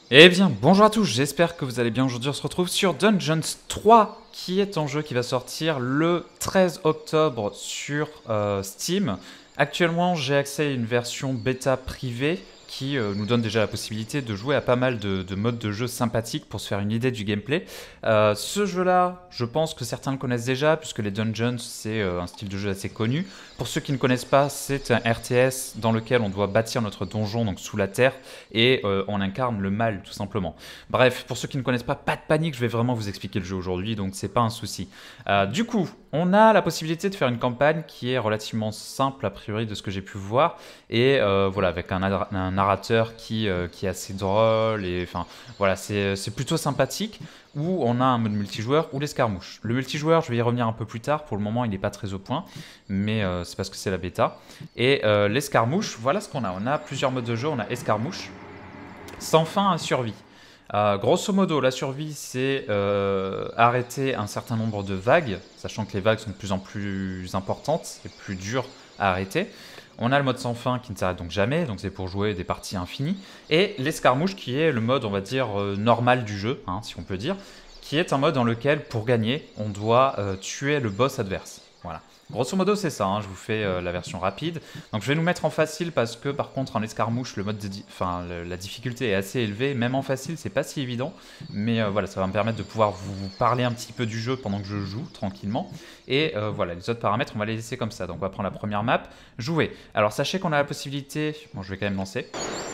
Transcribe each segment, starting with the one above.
Eh bien, bonjour à tous, j'espère que vous allez bien. Aujourd'hui, on se retrouve sur Dungeons 3, qui est un jeu qui va sortir le 13 octobre sur Steam. Actuellement, j'ai accès à une version bêta privée qui nous donne déjà la possibilité de jouer à pas mal de modes de jeu sympathiques pour se faire une idée du gameplay. Ce jeu-là, je pense que certains le connaissent déjà, puisque les Dungeons, c'est un style de jeu assez connu. Pour ceux qui ne connaissent pas, c'est un RTS dans lequel on doit bâtir notre donjon, donc sous la terre, et on incarne le mal tout simplement. Bref, pour ceux qui ne connaissent pas, pas de panique, je vais vraiment vous expliquer le jeu aujourd'hui, donc c'est pas un souci. Du coup, on a la possibilité de faire une campagne qui est relativement simple a priori de ce que j'ai pu voir, et voilà, avec un narrateur qui est assez drôle, et enfin voilà, c'est plutôt sympathique, où on a un mode multijoueur ou l'escarmouche. Le multijoueur, je vais y revenir un peu plus tard, pour le moment il n'est pas très au point, mais c'est parce que c'est la bêta. Et l'escarmouche, voilà ce qu'on a. On a plusieurs modes de jeu, on a escarmouche, sans fin à survie. Grosso modo, la survie, c'est arrêter un certain nombre de vagues, sachant que les vagues sont de plus en plus importantes et plus dures à arrêter. On a le mode sans fin qui ne s'arrête donc jamais, donc c'est pour jouer des parties infinies. Et l'escarmouche qui est le mode, on va dire, normal du jeu, hein, si on peut dire, qui est un mode dans lequel, pour gagner, on doit tuer le boss adverse. Voilà. Grosso modo, c'est ça, hein, je vous fais la version rapide. Donc je vais nous mettre en facile parce que par contre en escarmouche, la difficulté est assez élevée. Même en facile, c'est pas si évident. Mais voilà, ça va me permettre de pouvoir vous parler un petit peu du jeu pendant que je joue tranquillement. Et voilà, les autres paramètres, on va les laisser comme ça. Donc on va prendre la première map, jouer. Alors sachez qu'on a la possibilité... Bon, je vais quand même lancer.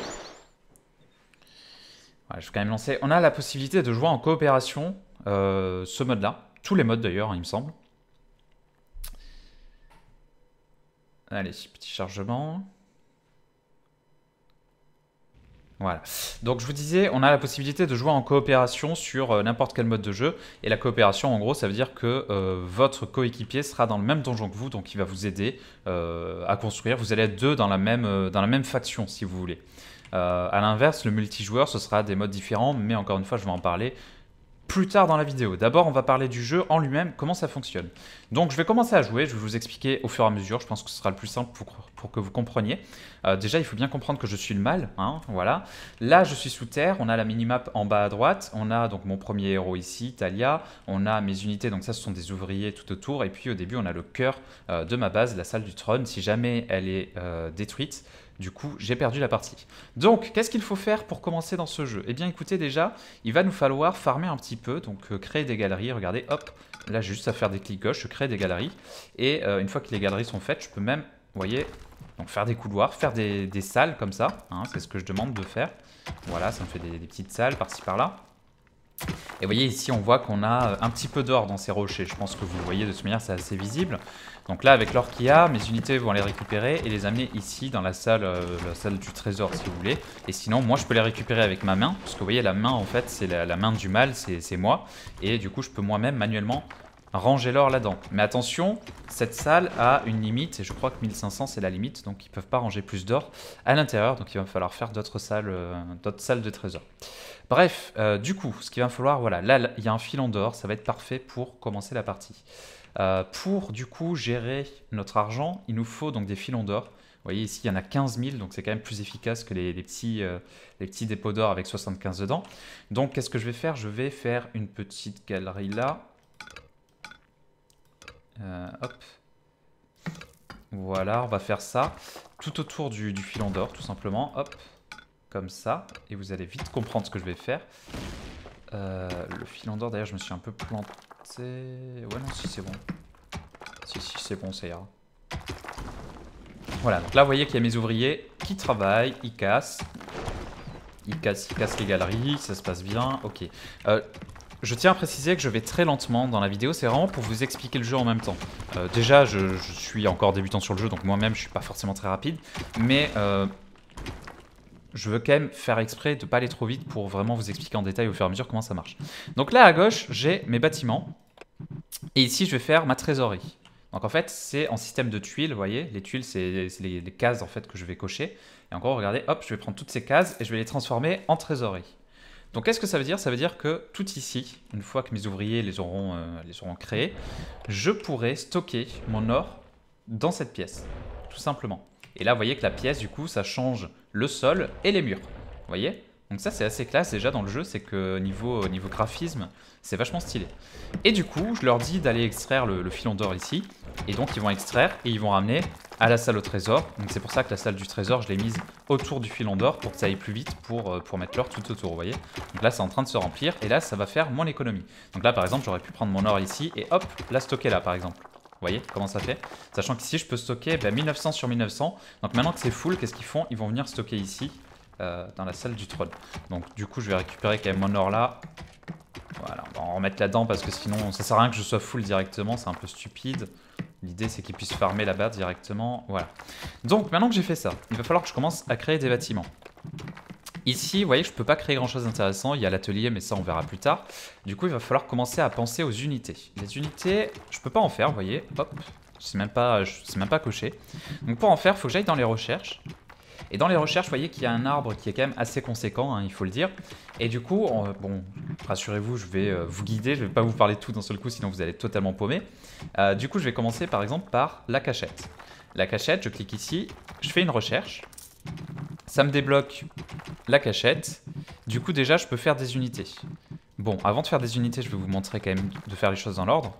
Voilà, je vais quand même lancer. On a la possibilité de jouer en coopération, ce mode-là. Tous les modes d'ailleurs, hein, il me semble. Allez, petit chargement. Voilà. Donc je vous disais, on a la possibilité de jouer en coopération sur n'importe quel mode de jeu. Et la coopération, en gros, ça veut dire que votre coéquipier sera dans le même donjon que vous, donc il va vous aider à construire. Vous allez être deux dans la même faction, si vous voulez. À l'inverse, le multijoueur, ce sera des modes différents, mais encore une fois, je vais en parler plus tard dans la vidéo. D'abord, on va parler du jeu en lui-même, comment ça fonctionne. Donc, je vais commencer à jouer, je vais vous expliquer au fur et à mesure, je pense que ce sera le plus simple pour que vous compreniez. Déjà, il faut bien comprendre que je suis le mal, hein, voilà. Là, je suis sous terre, on a la minimap en bas à droite, on a donc mon premier héros ici, Talia, on a mes unités, donc ça, ce sont des ouvriers tout autour, et puis au début, on a le cœur de ma base, la salle du trône. Si jamais elle est détruite, du coup, j'ai perdu la partie. Donc, qu'est-ce qu'il faut faire pour commencer dans ce jeu? Eh bien, écoutez, déjà, il va nous falloir farmer un petit peu, donc créer des galeries. Regardez, hop, là, j'ai juste à faire des clics gauche, je crée des galeries. Et une fois que les galeries sont faites, je peux même, vous voyez, donc faire des couloirs, faire des salles comme ça. Hein, c'est ce que je demande de faire. Voilà, ça me fait des petites salles par-ci par-là. Et vous voyez ici, on voit qu'on a un petit peu d'or dans ces rochers. Je pense que vous le voyez de toute manière, c'est assez visible. Donc là, avec l'or qu'il y a, mes unités vont les récupérer et les amener ici dans la salle du trésor, si vous voulez. Et sinon, moi, je peux les récupérer avec ma main. Parce que vous voyez, la main, en fait, c'est la main du mal, c'est moi. Et du coup, je peux moi-même manuellement ranger l'or là-dedans. Mais attention, cette salle a une limite, et je crois que 1500 c'est la limite, donc ils ne peuvent pas ranger plus d'or à l'intérieur, donc il va falloir faire d'autres salles de trésor. Bref, du coup, ce qu'il va falloir, voilà, là, il y a un filon d'or, ça va être parfait pour commencer la partie. Pour, du coup, gérer notre argent, il nous faut donc des filons d'or. Vous voyez ici, il y en a 15 000, donc c'est quand même plus efficace que les petits dépôts d'or avec 75 dedans. Donc, qu'est-ce que je vais faire? Je vais faire une petite galerie là. Hop. Voilà, on va faire ça tout autour du filon d'or, tout simplement. Hop, comme ça. Et vous allez vite comprendre ce que je vais faire. Le filon d'or, d'ailleurs, je me suis un peu planté. Ouais, non, si, c'est bon. Si, c'est bon, ça ira. Voilà, donc là, vous voyez qu'il y a mes ouvriers qui travaillent, ils cassent. Ils cassent les galeries, ça se passe bien. Ok. Je tiens à préciser que je vais très lentement dans la vidéo, c'est vraiment pour vous expliquer le jeu en même temps. Déjà, je suis encore débutant sur le jeu, donc moi-même, je suis pas forcément très rapide. Mais je veux quand même faire exprès de ne pas aller trop vite pour vraiment vous expliquer en détail au fur et à mesure comment ça marche. Donc là, à gauche, j'ai mes bâtiments. Et ici, je vais faire ma trésorerie. Donc en fait, c'est en système de tuiles, vous voyez. Les tuiles, c'est les cases en fait que je vais cocher. Et encore, regardez, hop, je vais prendre toutes ces cases et je vais les transformer en trésorerie. Donc qu'est-ce que ça veut dire? Ça veut dire que tout ici, une fois que mes ouvriers les auront créés, je pourrai stocker mon or dans cette pièce, tout simplement. Et là, vous voyez que la pièce, du coup, ça change le sol et les murs. Vous voyez? Donc ça c'est assez classe déjà dans le jeu, c'est que niveau graphisme, c'est vachement stylé. Et du coup, je leur dis d'aller extraire le filon d'or ici. Et donc ils vont extraire et ils vont ramener à la salle au trésor. Donc c'est pour ça que la salle du trésor, je l'ai mise autour du filon d'or pour que ça aille plus vite pour mettre l'or tout autour, vous voyez. Donc là c'est en train de se remplir et là ça va faire moins l'économie. Donc là par exemple j'aurais pu prendre mon or ici et hop, la stocker là par exemple. Vous voyez comment ça fait? Sachant qu'ici je peux stocker 1900 sur 1900. Donc maintenant que c'est full, qu'est-ce qu'ils font? Ils vont venir stocker ici dans la salle du trône. Donc du coup je vais récupérer quand même mon or là. Voilà, on va en remettre là-dedans parce que sinon ça sert à rien que je sois full directement, c'est un peu stupide. L'idée c'est qu'ils puissent farmer là-bas directement, voilà. Donc maintenant que j'ai fait ça, il va falloir que je commence à créer des bâtiments. Ici, vous voyez, je peux pas créer grand chose d'intéressant, il y a l'atelier mais ça on verra plus tard. Du coup il va falloir commencer à penser aux unités. Les unités, je peux pas en faire, vous voyez, hop, c'est même pas coché. Donc pour en faire, il faut que j'aille dans les recherches. Et dans les recherches, vous voyez qu'il y a un arbre qui est quand même assez conséquent, hein, il faut le dire. Et du coup, bon, rassurez-vous, je vais vous guider, je ne vais pas vous parler de tout d'un seul coup, sinon vous allez être totalement paumé. Du coup, je vais commencer par exemple par la cachette. La cachette, je clique ici, je fais une recherche. Ça me débloque la cachette. Du coup, déjà, je peux faire des unités. Bon, avant de faire des unités, je vais vous montrer quand même de faire les choses dans l'ordre.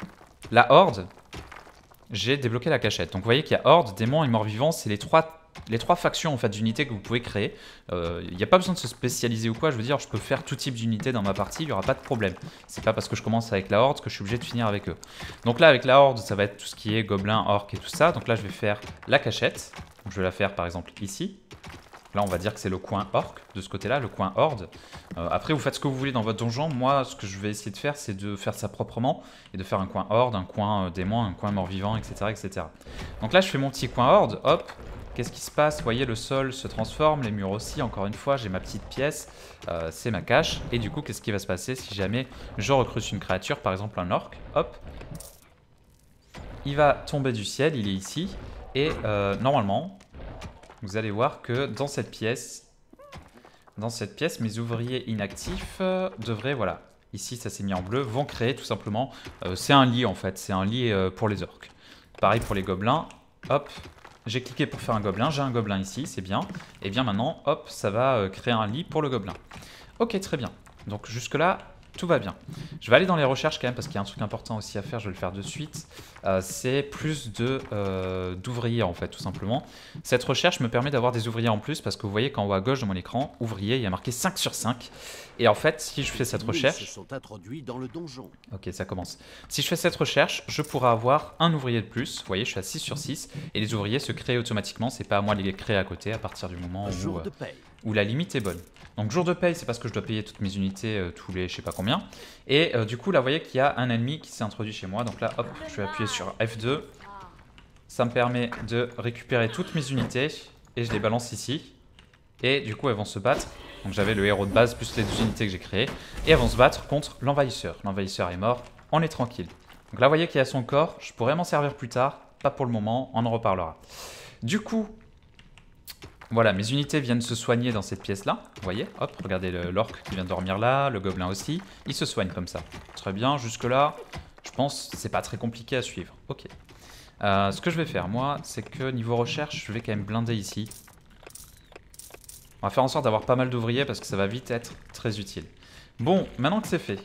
La horde, j'ai débloqué la cachette. Donc vous voyez qu'il y a horde, démon et mort-vivant, c'est les trois factions en fait d'unités que vous pouvez créer. Il n'y a pas besoin de se spécialiser ou quoi, je veux dire, je peux faire tout type d'unités dans ma partie, il n'y aura pas de problème. C'est pas parce que je commence avec la horde que je suis obligé de finir avec eux. Donc là avec la horde, ça va être tout ce qui est gobelins, orques et tout ça. Donc là je vais faire la cachette. Donc, je vais la faire par exemple ici. Là on va dire que c'est le coin orc, de ce côté là, le coin horde. Après vous faites ce que vous voulez dans votre donjon. Moi ce que je vais essayer de faire c'est de faire ça proprement et de faire un coin horde, un coin démon, un coin mort-vivant, etc., etc. Donc là je fais mon petit coin horde, hop. Qu'est-ce qui se passe? Vous voyez, le sol se transforme, les murs aussi. Encore une fois, j'ai ma petite pièce, c'est ma cache. Et du coup, qu'est-ce qui va se passer si jamais je recrute une créature, par exemple un orc? Hop, il va tomber du ciel, il est ici. Et normalement, vous allez voir que dans cette pièce, mes ouvriers inactifs devraient, voilà, ici ça s'est mis en bleu, vont créer tout simplement. C'est un lit en fait, c'est un lit pour les orques. Pareil pour les gobelins, hop. J'ai cliqué pour faire un gobelin, j'ai un gobelin ici, c'est bien. Et bien maintenant, hop, ça va créer un lit pour le gobelin. Ok, très bien. Donc jusque là, tout va bien. Je vais aller dans les recherches quand même parce qu'il y a un truc important aussi à faire, je vais le faire de suite. C'est plus d'ouvriers en fait, tout simplement. Cette recherche me permet d'avoir des ouvriers en plus parce que vous voyez qu'en haut à gauche de mon écran, ouvrier, il y a marqué 5 sur 5. Et en fait, si je fais cette recherche... sont introduits dans le donjon. Ok, ça commence. Si je fais cette recherche, je pourrai avoir un ouvrier de plus. Vous voyez, je suis à 6 sur 6. Et les ouvriers se créent automatiquement. C'est pas à moi de les créer à côté à partir du moment où la limite est bonne. Donc jour de paye, c'est parce que je dois payer toutes mes unités tous les je sais pas combien. Et du coup, là, vous voyez qu'il y a un ennemi qui s'est introduit chez moi. Donc là, hop, je vais appuyer sur F2. Ça me permet de récupérer toutes mes unités. Et je les balance ici. Et du coup, elles vont se battre. Donc j'avais le héros de base plus les 2 unités que j'ai créées. Et elles vont se battre contre l'envahisseur. L'envahisseur est mort, on est tranquille. Donc là, vous voyez qu'il y a son corps. Je pourrais m'en servir plus tard. Pas pour le moment, on en reparlera. Du coup, voilà, mes unités viennent se soigner dans cette pièce-là. Vous voyez, hop, regardez l'orc qui vient de dormir là, le gobelin aussi. Ils se soignent comme ça. Très bien, jusque-là, je pense que c'est pas très compliqué à suivre. Ok. Ce que je vais faire, moi, c'est que niveau recherche, je vais quand même blinder ici. On va faire en sorte d'avoir pas mal d'ouvriers parce que ça va vite être très utile. Bon, maintenant que c'est fait.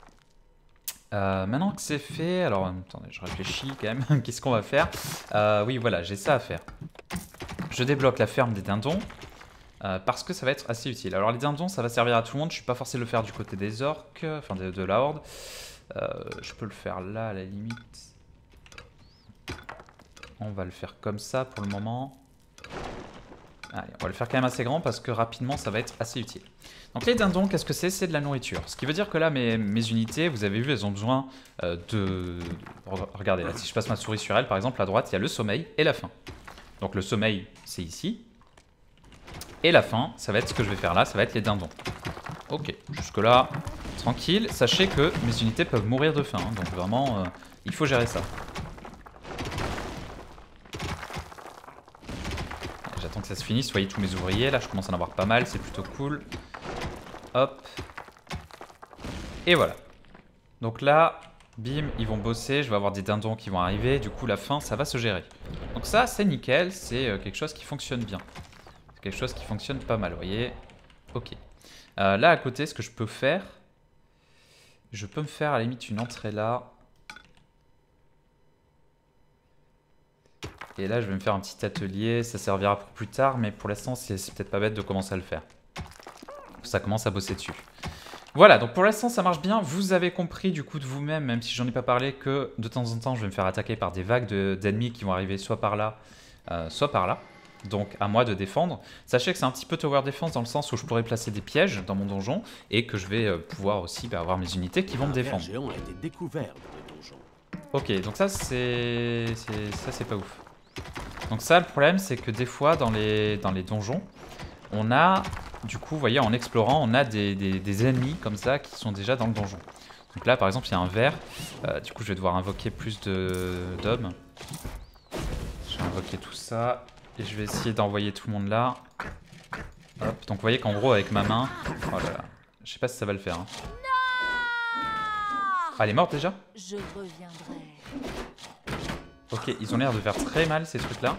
Alors attendez, je réfléchis quand même. Qu'est-ce qu'on va faire? Oui, voilà, j'ai ça à faire. Je débloque la ferme des dindons parce que ça va être assez utile. Alors les dindons, ça va servir à tout le monde. Je suis pas forcé de le faire du côté des orques, enfin de la horde. Je peux le faire là à la limite. On va le faire comme ça pour le moment. Allez, on va le faire quand même assez grand parce que rapidement ça va être assez utile. Donc les dindons, qu'est-ce que c'est? C'est de la nourriture. Ce qui veut dire que là, mes unités, vous avez vu, elles ont besoin de... Regardez, là, si je passe ma souris sur elle, par exemple, à droite, il y a le sommeil et la faim. Donc le sommeil, c'est ici. Et la faim, ça va être ce que je vais faire là, ça va être les dindons. Ok, jusque là, tranquille. Sachez que mes unités peuvent mourir de faim, hein, donc vraiment, il faut gérer ça. J'attends que ça se finisse, voyez tous mes ouvriers, là je commence à en avoir pas mal, c'est plutôt cool. Hop. Et voilà. Donc là, bim, ils vont bosser, je vais avoir des dindons qui vont arriver, du coup la faim, ça va se gérer. Donc ça, c'est nickel, c'est quelque chose qui fonctionne bien. C'est quelque chose qui fonctionne pas mal, vous voyez. Ok. Là, à côté, ce que je peux faire... Je peux me faire à la limite une entrée là. Et là, je vais me faire un petit atelier. Ça servira pour plus tard, mais pour l'instant, c'est peut-être pas bête de commencer à le faire. Ça commence à bosser dessus. Voilà, donc pour l'instant, ça marche bien. Vous avez compris du coup de vous-même, même si j'en ai pas parlé, que de temps en temps, je vais me faire attaquer par des vagues d'ennemis qui vont arriver soit par là, soit par là. Donc à moi de défendre. Sachez que c'est un petit peu tower defense dans le sens où je pourrais placer des pièges dans mon donjon et que je vais pouvoir aussi avoir mes unités qui vont me défendre. géant a été découvert dans le donjon. Ok, donc ça c'est pas ouf. Donc ça, le problème, c'est que des fois, dans les donjons, on a, du coup, vous voyez, en explorant, on a des ennemis comme ça qui sont déjà dans le donjon. Donc là, par exemple, il y a un ver. Du coup, je vais devoir invoquer plus d'hommes. Je vais invoquer tout ça. Et je vais essayer d'envoyer tout le monde là. Hop. Donc vous voyez qu'en gros, avec ma main... Oh là là. Je sais pas si ça va le faire. Hein. Ah, elle est morte déjà? Je reviendrai. Ok, ils ont l'air de faire très mal ces trucs-là.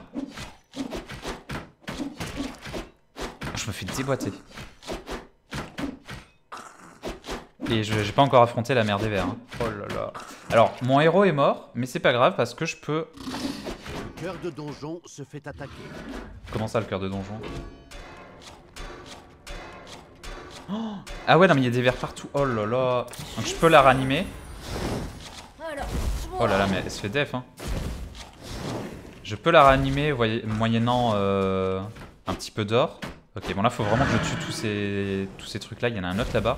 Je me fais déboîter. Et j'ai pas encore affronté la mer des vers. Hein. Oh là là. Alors, mon héros est mort, mais c'est pas grave parce que je peux... Le cœur de donjon se fait attaquer. Comment ça, le cœur de donjon? Oh, ah ouais, non mais il y a des vers partout. Oh là là. Donc je peux la ranimer. Oh là là, mais elle se fait def, hein. Je peux la ranimer moyennant un petit peu d'or. Ok, bon là, faut vraiment que je tue tous ces trucs-là. Il y en a un autre là-bas.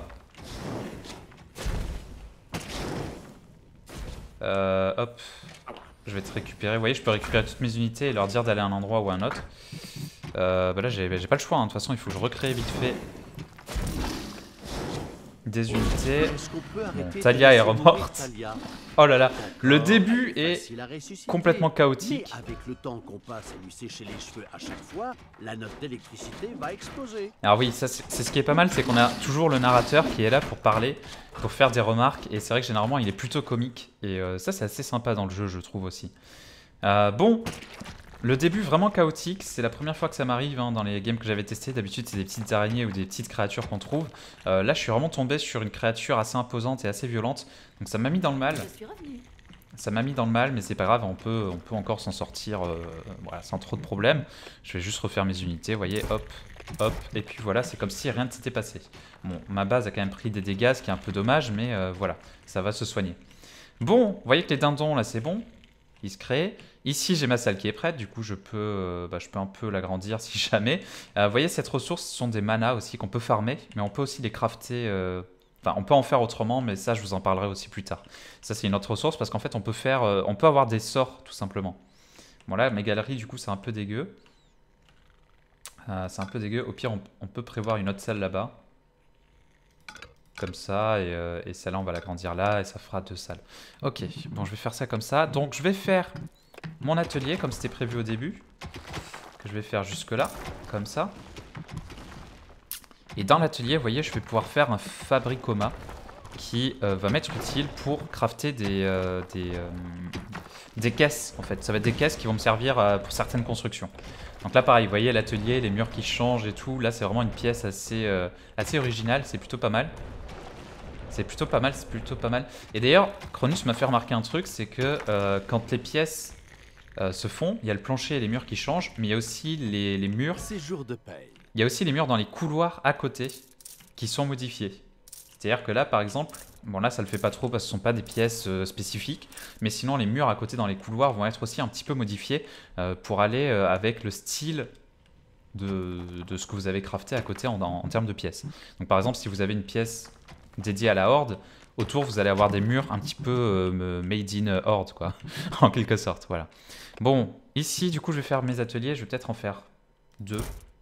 Hop. Je vais te récupérer. Vous voyez, je peux récupérer toutes mes unités et leur dire d'aller à un endroit ou à un autre. Bah là, j'ai pas le choix. Hein. De toute façon, il faut que je recrée vite fait des unités. Bon, Talia est remorte. Oh là là, le début est complètement chaotique. Mais avec le temps qu'on passe à lui sécher les cheveux à chaque fois, la note d'électricité va exploser. Alors oui, ça c'est ce qui est pas mal, c'est qu'on a toujours le narrateur qui est là pour parler, pour faire des remarques. Et c'est vrai que généralement, il est plutôt comique. Et ça, c'est assez sympa dans le jeu, je trouve aussi. Bon, le début vraiment chaotique, c'est la première fois que ça m'arrive hein, dans les games que j'avais testés. D'habitude, c'est des petites araignées ou des petites créatures qu'on trouve. Là, je suis vraiment tombé sur une créature assez imposante et assez violente. Donc ça m'a mis dans le mal. Ça m'a mis dans le mal, mais c'est pas grave, on peut encore s'en sortir voilà, sans trop de problèmes. Je vais juste refaire mes unités, vous voyez, hop, hop. Et puis voilà, c'est comme si rien ne s'était passé. Bon, ma base a quand même pris des dégâts, ce qui est un peu dommage, mais voilà, ça va se soigner. Bon, vous voyez que les dindons, là, c'est bon. Ils se créent. Ici, j'ai ma salle qui est prête, du coup, je peux un peu l'agrandir si jamais. Vous voyez, cette ressource, ce sont des manas aussi qu'on peut farmer, mais on peut aussi les crafter... Enfin, on peut en faire autrement, mais ça, je vous en parlerai aussi plus tard. Ça, c'est une autre ressource, parce qu'en fait, on peut avoir des sorts, tout simplement. Bon, là, mes galeries, du coup, c'est un peu dégueu. C'est un peu dégueu. Au pire, on peut prévoir une autre salle là-bas. Comme ça, et celle-là, on va l'agrandir là, et ça fera 2 salles. Ok, bon, je vais faire ça comme ça. Donc, je vais faire mon atelier, comme c'était prévu au début. Que je vais faire jusque-là, comme ça. Et dans l'atelier, vous voyez, je vais pouvoir faire un fabricoma qui va m'être utile pour crafter des caisses, en fait. Ça va être des caisses qui vont me servir pour certaines constructions. Donc là, pareil, vous voyez l'atelier, les murs qui changent et tout. Là, c'est vraiment une pièce assez originale. C'est plutôt pas mal. C'est plutôt pas mal, c'est plutôt pas mal. Et d'ailleurs, Cronus m'a fait remarquer un truc, c'est que quand les pièces se font, il y a le plancher et les murs qui changent, mais il y a aussi les murs... Séjour de paye. Il y a aussi les murs dans les couloirs à côté qui sont modifiés. C'est-à-dire que là, par exemple, bon là ça le fait pas trop parce que ce ne sont pas des pièces spécifiques, mais sinon les murs à côté dans les couloirs vont être aussi un petit peu modifiés pour aller avec le style de ce que vous avez crafté à côté en termes de pièces. Donc par exemple, si vous avez une pièce dédiée à la Horde, autour vous allez avoir des murs un petit peu made in Horde, quoi, en quelque sorte, voilà. Bon, ici du coup je vais faire mes ateliers, je vais peut-être en faire 2.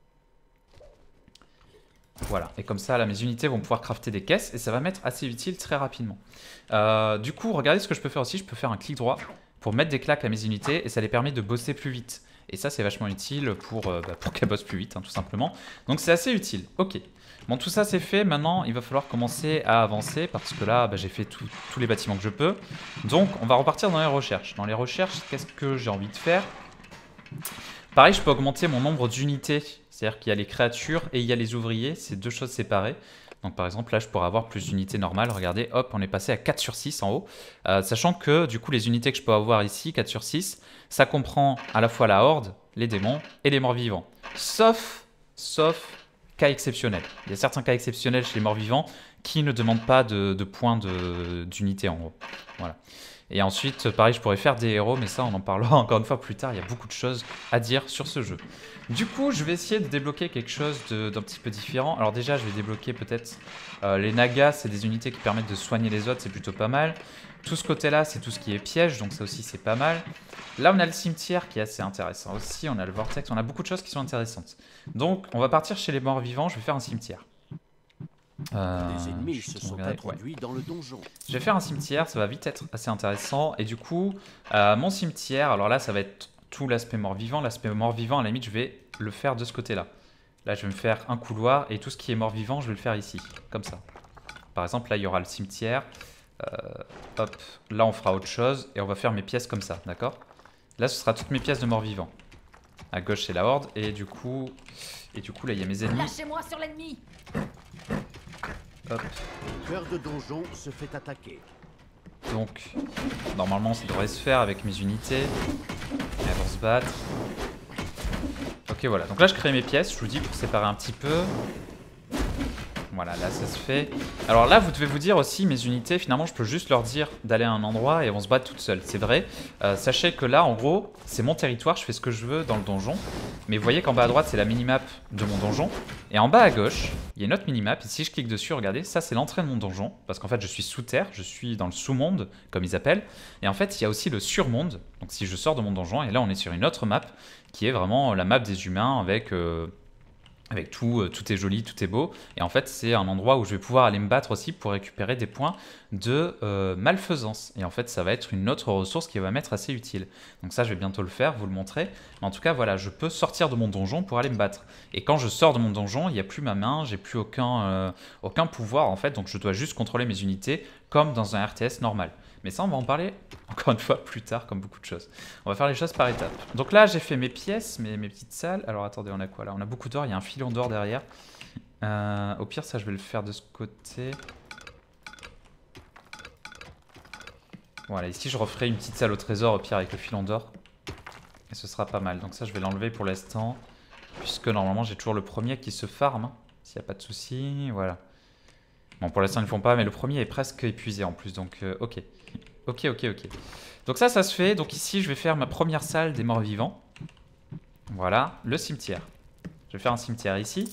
Voilà, et comme ça, là, mes unités vont pouvoir crafter des caisses et ça va m'être assez utile très rapidement. Du coup, regardez ce que je peux faire aussi. Je peux faire un clic droit pour mettre des claques à mes unités et ça les permet de bosser plus vite. Et ça, c'est vachement utile pour qu'elles bossent plus vite, hein, tout simplement. Donc, c'est assez utile. Ok. Bon, tout ça, c'est fait. Maintenant, il va falloir commencer à avancer parce que là, j'ai fait tous les bâtiments que je peux. Donc, on va repartir dans les recherches. Dans les recherches, qu'est-ce que j'ai envie de faire ? Pareil, je peux augmenter mon nombre d'unités C'est-à-dire qu'il y a les créatures et il y a les ouvriers, c'est deux choses séparées. Donc par exemple là je pourrais avoir plus d'unités normales, regardez, hop, on est passé à 4 sur 6 en haut. Sachant que du coup les unités que je peux avoir ici, 4 sur 6, ça comprend à la fois la horde, les démons et les morts vivants. Sauf cas exceptionnels. Il y a certains cas exceptionnels chez les morts vivants qui ne demandent pas de points d'unité en gros. Voilà. Et ensuite, pareil, je pourrais faire des héros, mais ça, on en parlera encore une fois plus tard. Il y a beaucoup de choses à dire sur ce jeu. Du coup, je vais essayer de débloquer quelque chose d'un petit peu différent. Alors déjà, je vais débloquer peut-être les nagas. C'est des unités qui permettent de soigner les autres, c'est plutôt pas mal. Tout ce côté-là, c'est tout ce qui est piège, donc ça aussi, c'est pas mal. Là, on a le cimetière qui est assez intéressant aussi. On a le vortex, on a beaucoup de choses qui sont intéressantes. Donc, on va partir chez les morts vivants. Je vais faire un cimetière. Les ennemis se sont introduits dans le donjon. Je vais faire un cimetière, ça va vite être assez intéressant. Et du coup, mon cimetière, alors là, ça va être tout l'aspect mort-vivant. L'aspect mort-vivant, à la limite, je vais le faire de ce côté-là. Là, je vais me faire un couloir et tout ce qui est mort-vivant, je vais le faire ici, comme ça. Par exemple, là, il y aura le cimetière. Hop, là, on fera autre chose et on va faire mes pièces comme ça, d'accord? Là, ce sera toutes mes pièces de mort-vivant. À gauche, c'est la horde et du coup, là, il y a mes ennemis. Lâchez-moi sur l'ennemi. Hop. Le cœur de donjon se fait attaquer. Donc, normalement, ça devrait se faire avec mes unités. Elles vont se battre. Ok, voilà. Donc là, je crée mes pièces, je vous dis, pour séparer un petit peu. Voilà, là, ça se fait. Alors là, vous devez vous dire aussi, mes unités, finalement, je peux juste leur dire d'aller à un endroit et elles vont se battre toutes seules. C'est vrai. Sachez que là, en gros, c'est mon territoire, je fais ce que je veux dans le donjon. Mais vous voyez qu'en bas à droite, c'est la minimap de mon donjon. Et en bas à gauche, il y a une autre minimap. Et si je clique dessus, regardez, ça, c'est l'entrée de mon donjon. Parce qu'en fait, je suis sous terre, je suis dans le sous-monde, comme ils appellent. Et en fait, il y a aussi le sur-monde. Donc si je sors de mon donjon, et là, on est sur une autre map, qui est vraiment la map des humains avec tout, tout est joli, tout est beau. Et en fait, c'est un endroit où je vais pouvoir aller me battre aussi pour récupérer des points de malfaisance. Et en fait, ça va être une autre ressource qui va m'être assez utile. Donc ça, je vais bientôt le faire, vous le montrer. Mais en tout cas, voilà, je peux sortir de mon donjon pour aller me battre. Et quand je sors de mon donjon, il n'y a plus ma main, j'ai plus aucun pouvoir en fait. Donc je dois juste contrôler mes unités comme dans un RTS normal. Mais ça, on va en parler encore une fois plus tard, comme beaucoup de choses. On va faire les choses par étapes. Donc là, j'ai fait mes pièces, mes petites salles. Alors attendez, on a quoi là? On a beaucoup d'or, il y a un filon d'or derrière. Au pire, ça, je vais le faire de ce côté. Voilà, ici, je referai une petite salle au trésor, au pire, avec le filon d'or. Et ce sera pas mal. Donc ça, je vais l'enlever pour l'instant. Puisque normalement, j'ai toujours le premier qui se farm. Hein, s'il n'y a pas de souci, voilà. Bon, pour l'instant, ils ne le font pas, mais le premier est presque épuisé en plus, donc ok. Ok. Donc ça se fait. Donc ici, je vais faire ma première salle des morts vivants. Voilà, le cimetière. Je vais faire un cimetière ici.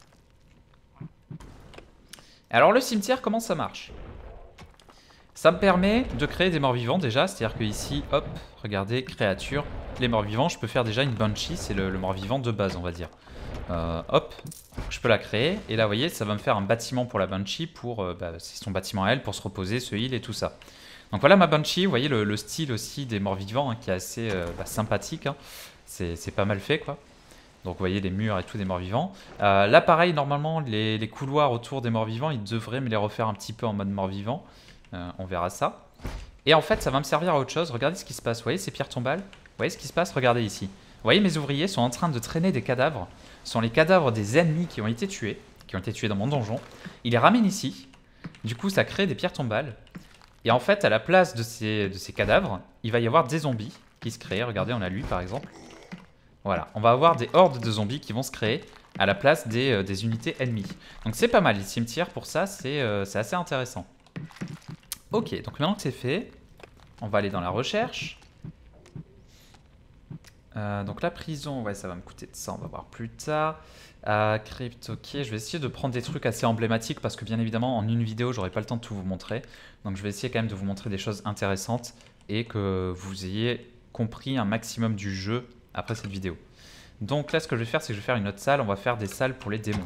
Alors le cimetière, comment ça marche? Ça me permet de créer des morts vivants déjà, c'est-à-dire que ici, hop, regardez, créature, les morts vivants, je peux faire déjà une Banshee, c'est le mort vivant de base, on va dire. Hop, je peux la créer, et là, vous voyez, ça va me faire un bâtiment pour la Banshee, c'est son bâtiment à elle, pour se reposer, se heal et tout ça. Donc voilà ma Banshee, vous voyez le style aussi des morts vivants, hein, qui est assez sympathique, hein. C'est pas mal fait, quoi. Donc vous voyez les murs et tout des morts vivants. Là pareil, normalement les couloirs autour des morts vivants, ils devraient me les refaire un petit peu en mode mort vivant. On verra ça. Et en fait ça va me servir à autre chose. Regardez ce qui se passe, vous voyez ces pierres tombales? Vous voyez ce qui se passe? Regardez ici. Vous voyez mes ouvriers sont en train de traîner des cadavres. Ce sont les cadavres des ennemis qui ont été tués dans mon donjon. Ils les ramènent ici. Du coup ça crée des pierres tombales. Et en fait à la place de ces cadavres, il va y avoir des zombies qui se créent. Regardez, on a lui par exemple. Voilà, on va avoir des hordes de zombies qui vont se créer à la place des unités ennemies. Donc c'est pas mal, les cimetières pour ça, c'est assez intéressant. Ok, donc maintenant que c'est fait, on va aller dans la recherche. Donc la prison, ouais, ça va me coûter de ça, on va voir plus tard. Crypt, ok, je vais essayer de prendre des trucs assez emblématiques parce que bien évidemment en une vidéo, j'aurai pas le temps de tout vous montrer. Donc je vais essayer quand même de vous montrer des choses intéressantes et que vous ayez compris un maximum du jeu après cette vidéo. Donc là ce que je vais faire, c'est que je vais faire une autre salle. On va faire des salles pour les démons.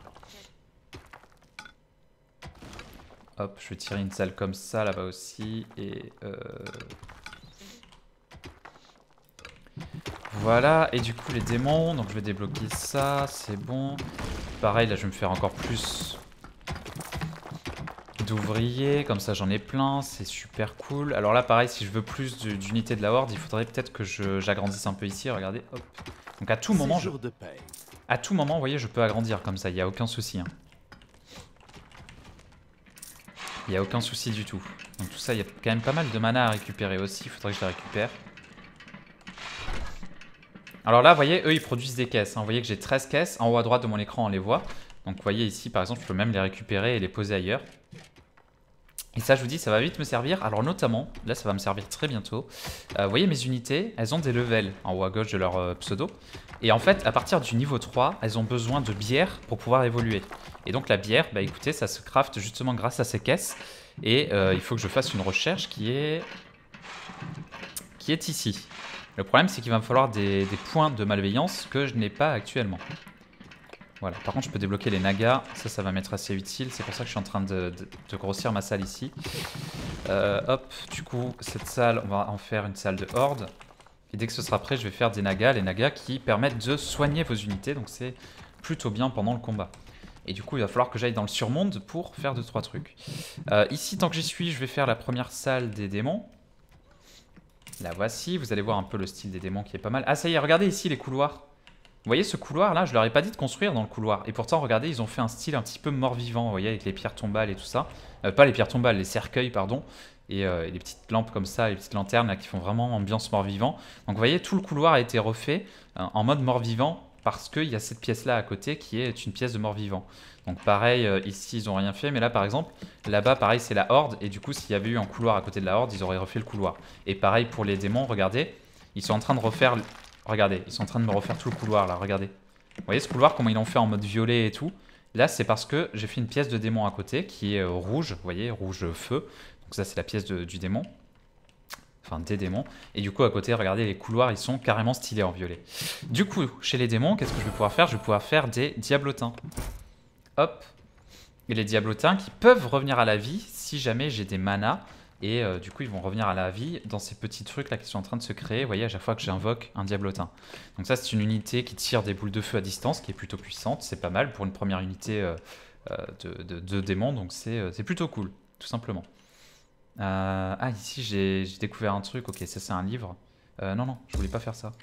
Hop, je vais tirer une salle comme ça là-bas aussi. Et voilà, et du coup les démons, donc je vais débloquer ça, c'est bon. Pareil, là je vais me faire encore plus d'ouvriers, comme ça j'en ai plein, c'est super cool. Alors là pareil, si je veux plus d'unités de la horde, il faudrait peut-être que j'agrandisse un peu ici, regardez, hop. Donc à tout moment, à tout moment, vous voyez, je peux agrandir comme ça, il n'y a aucun souci. Hein. Il n'y a aucun souci du tout. Donc tout ça, il y a quand même pas mal de mana à récupérer aussi, il faudrait que je les récupère. Alors là, vous voyez, eux, ils produisent des caisses. Hein. Vous voyez que j'ai 13 caisses. En haut à droite de mon écran, on les voit. Donc vous voyez ici, par exemple, je peux même les récupérer et les poser ailleurs. Et ça, je vous dis, ça va vite me servir. Alors notamment, là, ça va me servir très bientôt. Vous voyez, mes unités, elles ont des levels en haut à gauche de leur pseudo. Et en fait, à partir du niveau 3, elles ont besoin de bière pour pouvoir évoluer. Et donc la bière, bah écoutez, ça se craft justement grâce à ces caisses. Et il faut que je fasse une recherche qui est ici. Le problème, c'est qu'il va me falloir des points de malveillance que je n'ai pas actuellement. Voilà. Par contre, je peux débloquer les nagas. Ça va m'être assez utile. C'est pour ça que je suis en train de grossir ma salle ici. Hop, du coup, cette salle, on va en faire une salle de horde. Et dès que ce sera prêt, je vais faire des nagas. Les nagas qui permettent de soigner vos unités. Donc c'est plutôt bien pendant le combat. Et du coup, il va falloir que j'aille dans le surmonde pour faire 2-3 trucs. Ici, tant que j'y suis, je vais faire la première salle des démons. La voici, vous allez voir un peu le style des démons qui est pas mal. Ah ça y est, regardez ici les couloirs. Vous voyez ce couloir là, je leur ai pas dit de construire dans le couloir. Et pourtant, regardez, ils ont fait un style un petit peu mort-vivant, vous voyez, avec les pierres tombales et tout ça. Pas les pierres tombales, les cercueils, pardon. Et les petites lampes comme ça, les petites lanternes là qui font vraiment ambiance mort-vivant. Donc vous voyez, tout le couloir a été refait en mode mort-vivant parce qu'il y a cette pièce là à côté qui est une pièce de mort-vivant. Donc pareil, ici ils ont rien fait, mais là par exemple, là-bas pareil c'est la horde, et du coup s'il y avait eu un couloir à côté de la horde, ils auraient refait le couloir. Et pareil pour les démons, regardez, ils sont en train de refaire, regardez, ils sont en train de me refaire tout le couloir là, regardez. Vous voyez ce couloir, comment ils l'ont fait en mode violet et tout. Là c'est parce que j'ai fait une pièce de démon à côté qui est rouge, vous voyez, rouge feu. Donc ça c'est la pièce du démon. Enfin des démons. Et du coup à côté, regardez, les couloirs ils sont carrément stylés en violet. Du coup, chez les démons, qu'est-ce que je vais pouvoir faire? Je vais pouvoir faire des diablotins. Hop. Et les diablotins qui peuvent revenir à la vie si jamais j'ai des manas. Et du coup, ils vont revenir à la vie dans ces petits trucs là qui sont en train de se créer. Vous voyez, à chaque fois que j'invoque un diablotin. Donc ça, c'est une unité qui tire des boules de feu à distance, qui est plutôt puissante. C'est pas mal pour une première unité de démons. Donc c'est plutôt cool, tout simplement. Ah, ici, j'ai découvert un truc. Ok, ça, c'est un livre. Non, je voulais pas faire ça.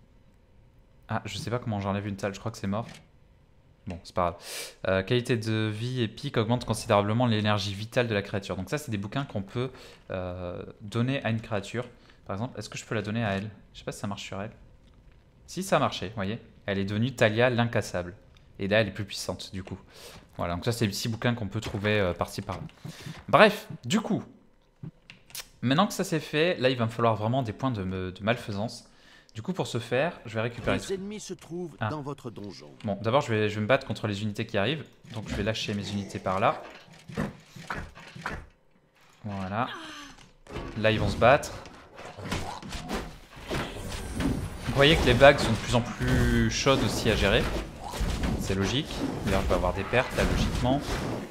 Ah, je sais pas comment j'enlève une salle. Je crois que c'est mort. Bon, c'est pas grave. Qualité de vie épique augmente considérablement l'énergie vitale de la créature. Donc ça, c'est des bouquins qu'on peut donner à une créature. Par exemple, est-ce que je peux la donner à elle? Je sais pas si ça marche sur elle. Si, ça a marché, vous voyez. Elle est devenue Talia l'incassable. Et là, elle est plus puissante, du coup. Voilà, donc ça, c'est des petits bouquins qu'on peut trouver par-ci, par-là. Bref, du coup, maintenant que ça c'est fait, là, il va me falloir vraiment des points de malfaisance. Du coup, pour ce faire, je vais récupérer... Les ennemis se trouvent dans votre donjon. Bon, d'abord, je vais me battre contre les unités qui arrivent. Donc, je vais lâcher mes unités par là. Voilà. Là, ils vont se battre. Vous voyez que les bagues sont de plus en plus chaudes aussi à gérer. C'est logique. D'ailleurs, je vais avoir des pertes, là, logiquement.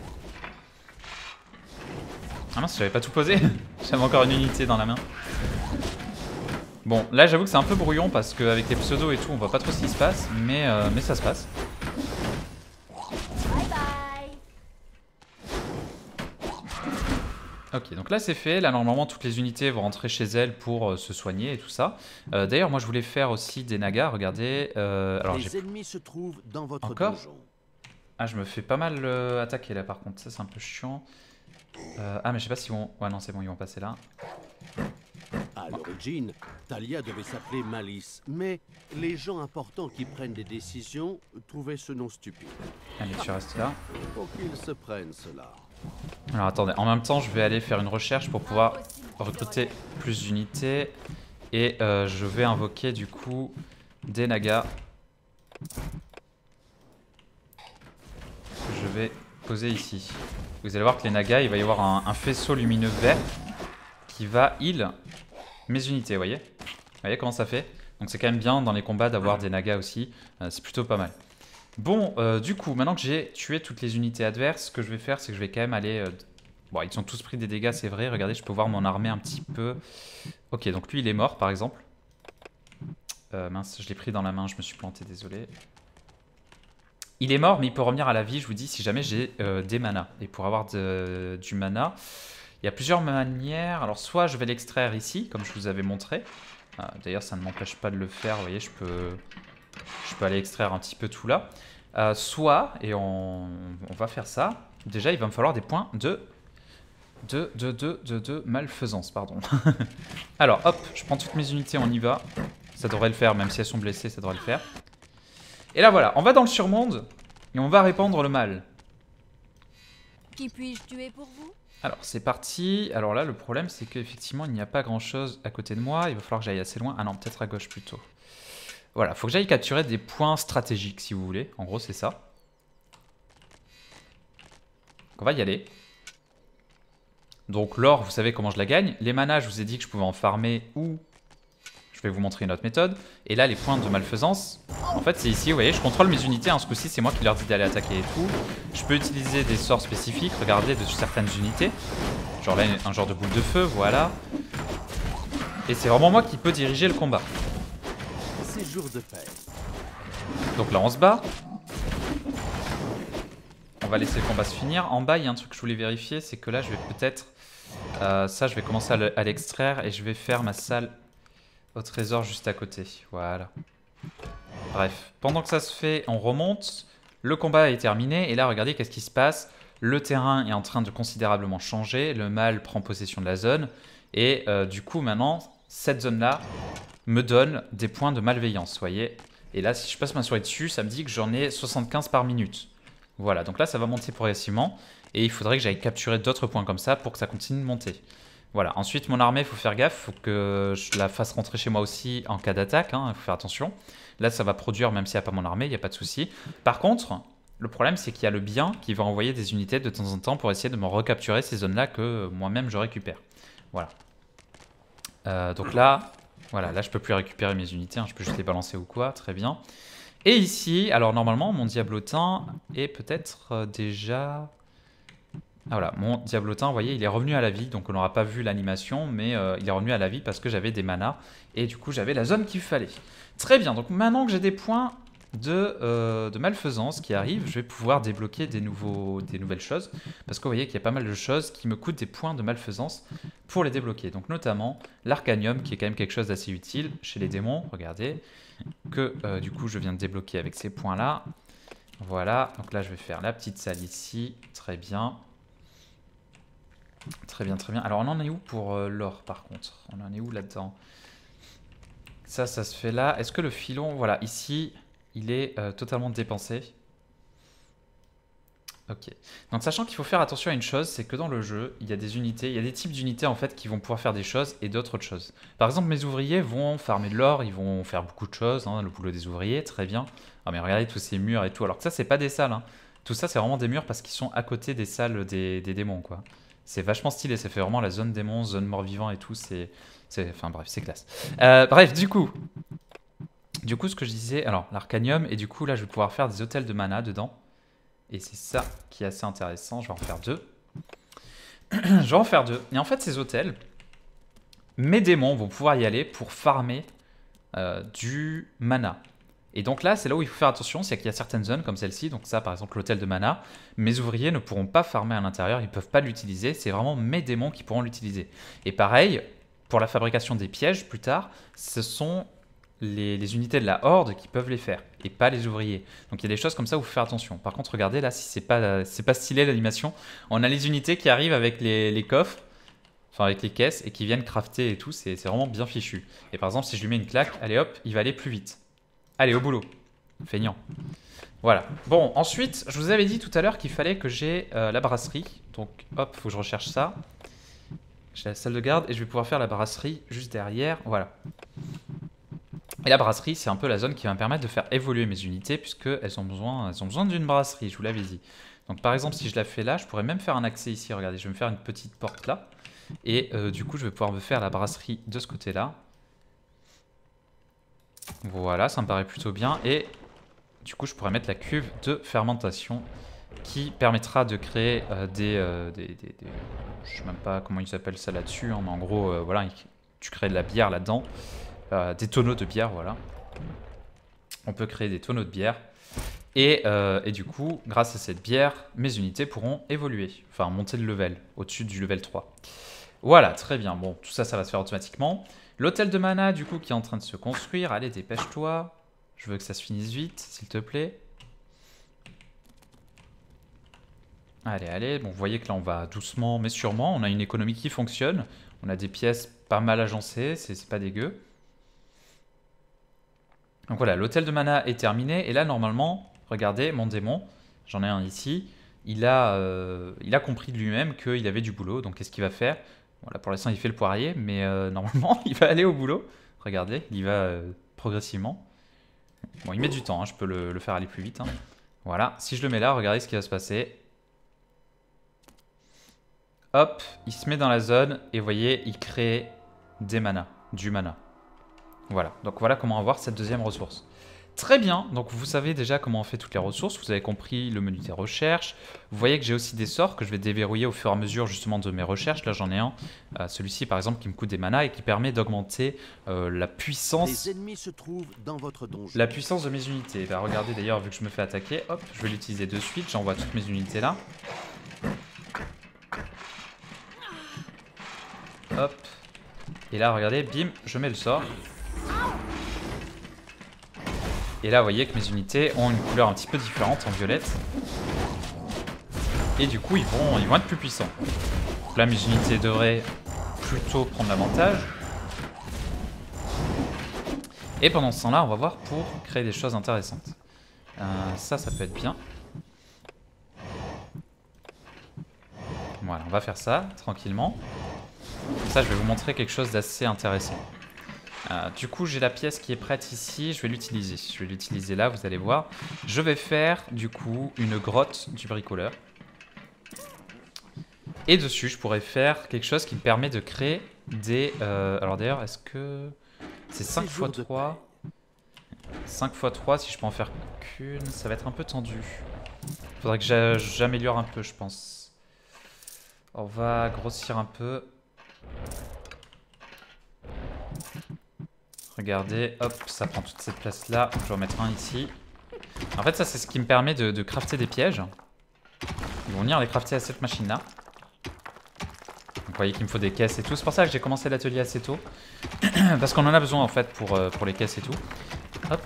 Ah mince, j'avais pas tout posé. J'avais encore une unité dans la main. Bon, là j'avoue que c'est un peu brouillon parce qu'avec les pseudos et tout, on voit pas trop ce qui se passe, mais ça se passe. Bye bye. Ok, donc là c'est fait. Là normalement toutes les unités vont rentrer chez elles pour se soigner et tout ça. D'ailleurs moi je voulais faire aussi des nagas, regardez. Alors, les ennemis se trouvent dans votre encore donjon. Ah, je me fais pas mal attaquer là par contre, ça c'est un peu chiant. Ah mais je sais pas s'ils vont... Ouais non c'est bon, ils vont passer là. À l'origine, Talia devait s'appeler Malice, mais les gens importants qui prennent des décisions trouvaient ce nom stupide. Allez, tu restes là. Faut qu'ils se prennent cela. Alors attendez, en même temps je vais aller faire une recherche pour pouvoir recruter plus d'unités. Et je vais invoquer du coup des nagas. Je vais poser ici. Vous allez voir que les nagas, il va y avoir un faisceau lumineux vert qui va heal mes unités, vous voyez? Vous voyez comment ça fait? Donc c'est quand même bien dans les combats d'avoir des nagas aussi, c'est plutôt pas mal. Bon, du coup, maintenant que j'ai tué toutes les unités adverses, ce que je vais faire, c'est que je vais quand même aller... Bon, ils ont tous pris des dégâts, c'est vrai, regardez, je peux voir mon armée un petit peu. Ok, donc lui, il est mort, par exemple. Mince, je l'ai pris dans la main, je me suis planté, désolé. Il est mort, mais il peut revenir à la vie, je vous dis, si jamais j'ai des manas. Et pour avoir du mana... Il y a plusieurs manières. Alors, soit je vais l'extraire ici, comme je vous avais montré. D'ailleurs, ça ne m'empêche pas de le faire. Vous voyez, je Je peux aller extraire un petit peu tout là. Soit, et on va faire ça, déjà il va me falloir des points de malfaisance, pardon. Alors, hop, je prends toutes mes unités, on y va. Ça devrait le faire, même si elles sont blessées, ça devrait le faire. Et là, voilà, on va dans le surmonde et on va répandre le mal. Qui puis-je tuer pour vous? Alors, c'est parti. Alors là, le problème, c'est qu'effectivement, il n'y a pas grand-chose à côté de moi. Il va falloir que j'aille assez loin. Ah non, peut-être à gauche plutôt. Voilà, faut que j'aille capturer des points stratégiques, si vous voulez. En gros, c'est ça. Donc, on va y aller. Donc l'or, vous savez comment je la gagne. Les manas, je vous ai dit que je pouvais en farmer ou... Je vais vous montrer une autre méthode. Et là, les points de malfaisance, en fait, c'est ici, vous voyez, je contrôle mes unités. Ce coup-ci, c'est moi qui leur dis d'aller attaquer et tout. Je peux utiliser des sorts spécifiques, regardez, de certaines unités. Genre là, un genre de boule de feu, voilà. Et c'est vraiment moi qui peux diriger le combat. C'est jour de paix. Donc là, on se bat. On va laisser le combat se finir. En bas, il y a un truc que je voulais vérifier, c'est que là, je vais peut-être... ça, je vais commencer à l'extraire et je vais faire ma salle au trésor juste à côté. Voilà. Bref, pendant que ça se fait, on remonte. Le combat est terminé et là, regardez qu'est-ce qui se passe. Le terrain est en train de considérablement changer. Le mal prend possession de la zone. Et du coup, maintenant, cette zone-là me donne des points de malveillance, vous voyez. Et là, si je passe ma souris dessus, ça me dit que j'en ai 75 par minute. Voilà, donc là, ça va monter progressivement. Et il faudrait que j'aille capturer d'autres points comme ça pour que ça continue de monter. Voilà, ensuite, mon armée, il faut faire gaffe. Il faut que je la fasse rentrer chez moi aussi en cas d'attaque. Il faut faire attention. Là, ça va produire, même s'il n'y a pas mon armée, il n'y a pas de souci. Par contre, le problème, c'est qu'il y a le bien qui va envoyer des unités de temps en temps pour essayer de me recapturer ces zones-là que moi-même, je récupère. Voilà. Donc là, voilà, là, je peux plus récupérer mes unités. Je peux juste les balancer ou quoi. Très bien. Et ici, alors normalement, mon diablotin est peut-être déjà... Ah voilà, mon diablotin, vous voyez, il est revenu à la vie. Donc on n'aura pas vu l'animation, mais il est revenu à la vie parce que j'avais des manas. Et du coup, j'avais la zone qu'il fallait. Très bien, donc maintenant que j'ai des points de malfaisance qui arrivent, je vais pouvoir débloquer des nouvelles choses. Parce que vous voyez qu'il y a pas mal de choses qui me coûtent des points de malfaisance pour les débloquer. Donc notamment l'arcanium, qui est quand même quelque chose d'assez utile chez les démons, regardez. Que du coup je viens de débloquer avec ces points là. Voilà, donc là je vais faire la petite salle ici, très bien. Très bien, très bien. Alors on en est où pour l'or par contre? On en est où là-dedans? Ça se fait là. Est-ce que le filon, voilà, ici, il est totalement dépensé? Ok. Donc sachant qu'il faut faire attention à une chose, c'est que dans le jeu, il y a des unités, il y a des types d'unités en fait qui vont pouvoir faire des choses et d'autres autres choses. Par exemple, mes ouvriers vont farmer de l'or, ils vont faire beaucoup de choses, le boulot des ouvriers, très bien. Ah mais regardez tous ces murs et tout, alors que ça c'est pas des salles, Tout ça c'est vraiment des murs parce qu'ils sont à côté des salles des démons quoi. C'est vachement stylé, ça fait vraiment la zone démons, zone mort-vivant et tout, enfin bref, c'est classe. Bref, du coup, ce que je disais, alors l'arcanium, et du coup là je vais pouvoir faire des hôtels de mana dedans. Et c'est ça qui est assez intéressant. Je vais en faire 2. Je vais en faire 2. Et en fait, ces hôtels, mes démons vont pouvoir y aller pour farmer du mana. Et donc là, c'est là où il faut faire attention, c'est qu'il y a certaines zones comme celle-ci, donc ça par exemple l'hôtel de mana, mes ouvriers ne pourront pas farmer à l'intérieur, ils ne peuvent pas l'utiliser, c'est vraiment mes démons qui pourront l'utiliser. Et pareil, pour la fabrication des pièges plus tard, ce sont les unités de la horde qui peuvent les faire et pas les ouvriers. Donc il y a des choses comme ça où il faut faire attention. Par contre, regardez là, si c'est pas stylé l'animation, on a les unités qui arrivent avec les coffres, enfin avec les caisses et qui viennent crafter et tout, c'est vraiment bien fichu. Et par exemple, si je lui mets une claque, allez hop, il va aller plus vite. Allez, au boulot. Feignant. Voilà. Bon, ensuite, je vous avais dit tout à l'heure qu'il fallait que j'ai la brasserie. Donc hop, faut que je recherche ça. J'ai la salle de garde et je vais pouvoir faire la brasserie juste derrière. Voilà. Et la brasserie, c'est un peu la zone qui va me permettre de faire évoluer mes unités puisqu'elles ont besoin d'une brasserie, je vous l'avais dit. Donc par exemple, si je la fais là, je pourrais même faire un accès ici. Regardez, je vais me faire une petite porte là. Et du coup, je vais pouvoir me faire la brasserie de ce côté-là. Voilà, ça me paraît plutôt bien. Et du coup, je pourrais mettre la cuve de fermentation qui permettra de créer je sais même pas comment ils appellent ça là-dessus, mais en gros, voilà, tu crées de la bière là-dedans. Des tonneaux de bière, voilà. On peut créer des tonneaux de bière. Et du coup, grâce à cette bière, mes unités pourront évoluer. Enfin, monter de level, au-dessus du level 3. Voilà, très bien. Bon, tout ça, ça va se faire automatiquement. L'hôtel de mana, du coup, qui est en train de se construire. Allez, dépêche-toi. Je veux que ça se finisse vite, s'il te plaît. Allez, allez. Bon, vous voyez que là, on va doucement mais sûrement. On a une économie qui fonctionne. On a des pièces pas mal agencées. C'est pas dégueu. Donc voilà, l'hôtel de mana est terminé. Et là, normalement, regardez, mon démon, j'en ai un ici. Il a compris de lui-même qu'il avait du boulot. Donc, qu'est-ce qu'il va faire? Voilà, pour l'instant, il fait le poirier. Mais normalement, il va aller au boulot. Regardez, il y va progressivement. Bon, il met du temps. Hein, je peux le faire aller plus vite. Hein. Voilà, si je le mets là, regardez ce qui va se passer. Hop, il se met dans la zone et vous voyez, il crée des manas, du mana. Voilà, donc voilà comment avoir cette deuxième ressource. Très bien, donc vous savez déjà comment on fait toutes les ressources, vous avez compris le menu des recherches. Vous voyez que j'ai aussi des sorts que je vais déverrouiller au fur et à mesure justement de mes recherches. Là j'en ai un, celui-ci par exemple qui me coûte des manas et qui permet d'augmenter la puissance. Les ennemis se trouvent dans votre donjon. La puissance de mes unités. Bah, regardez d'ailleurs, vu que je me fais attaquer, hop, je vais l'utiliser de suite, j'envoie toutes mes unités là. Hop. Et là, regardez, bim, je mets le sort. Et là, vous voyez que mes unités ont une couleur un petit peu différente, en violette. Et du coup, ils vont être plus puissants. Donc là, mes unités devraient plutôt prendre l'avantage. Et pendant ce temps-là, on va voir pour créer des choses intéressantes. Ça peut être bien. Voilà, on va faire ça, tranquillement. Ça, je vais vous montrer quelque chose d'assez intéressant. Du coup, j'ai la pièce qui est prête ici. Je vais l'utiliser. Je vais l'utiliser là, vous allez voir. Je vais faire, du coup, une grotte du bricoleur. Et dessus, je pourrais faire quelque chose qui me permet de créer des... alors d'ailleurs, est-ce que... C'est 5 x 3. 5 x 3, si je peux en faire qu'une, ça va être un peu tendu. Faudrait que j'améliore un peu, je pense. On va grossir un peu. Regardez, hop, ça prend toute cette place là. Je vais en mettre un ici. En fait, ça, c'est ce qui me permet de crafter des pièges. Ils vont venir les crafter à cette machine là. Vous voyez qu'il me faut des caisses et tout. C'est pour ça que j'ai commencé l'atelier assez tôt. Parce qu'on en a besoin en fait pour les caisses et tout. Hop.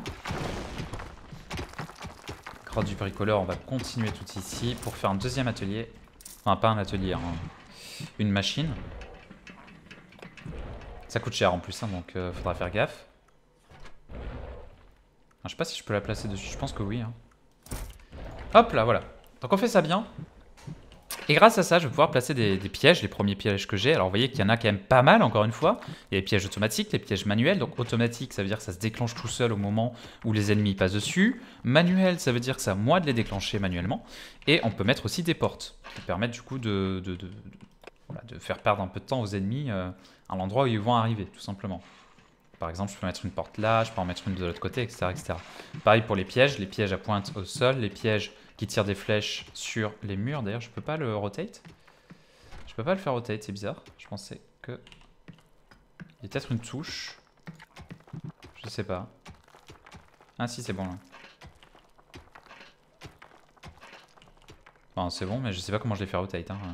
Grotte du bricoleur, on va continuer tout ici pour faire un deuxième atelier. Enfin, pas un atelier, hein. Une machine. Ça coûte cher en plus, hein, donc faudra faire gaffe. Je sais pas si je peux la placer dessus, je pense que oui. Hein. Hop là, voilà. Donc on fait ça bien. Et grâce à ça, je vais pouvoir placer des pièges, les premiers pièges que j'ai. Alors vous voyez qu'il y en a quand même pas mal, encore une fois. Il y a les pièges automatiques, les pièges manuels. Donc automatique, ça veut dire que ça se déclenche tout seul au moment où les ennemis passent dessus. Manuel, ça veut dire que c'est à moi de les déclencher manuellement. Et on peut mettre aussi des portes, qui permettent du coup de faire perdre un peu de temps aux ennemis à l'endroit où ils vont arriver, tout simplement. Par exemple, je peux mettre une porte là, je peux en mettre une de l'autre côté, etc., etc. Pareil pour les pièges à pointe au sol, les pièges qui tirent des flèches sur les murs. D'ailleurs, je peux pas le rotate. Je peux pas le faire rotate, c'est bizarre. Je pensais que... Il y a peut-être une touche. Je sais pas. Ah si, c'est bon là. Enfin, c'est bon, mais je sais pas comment je les fais rotate. Hein.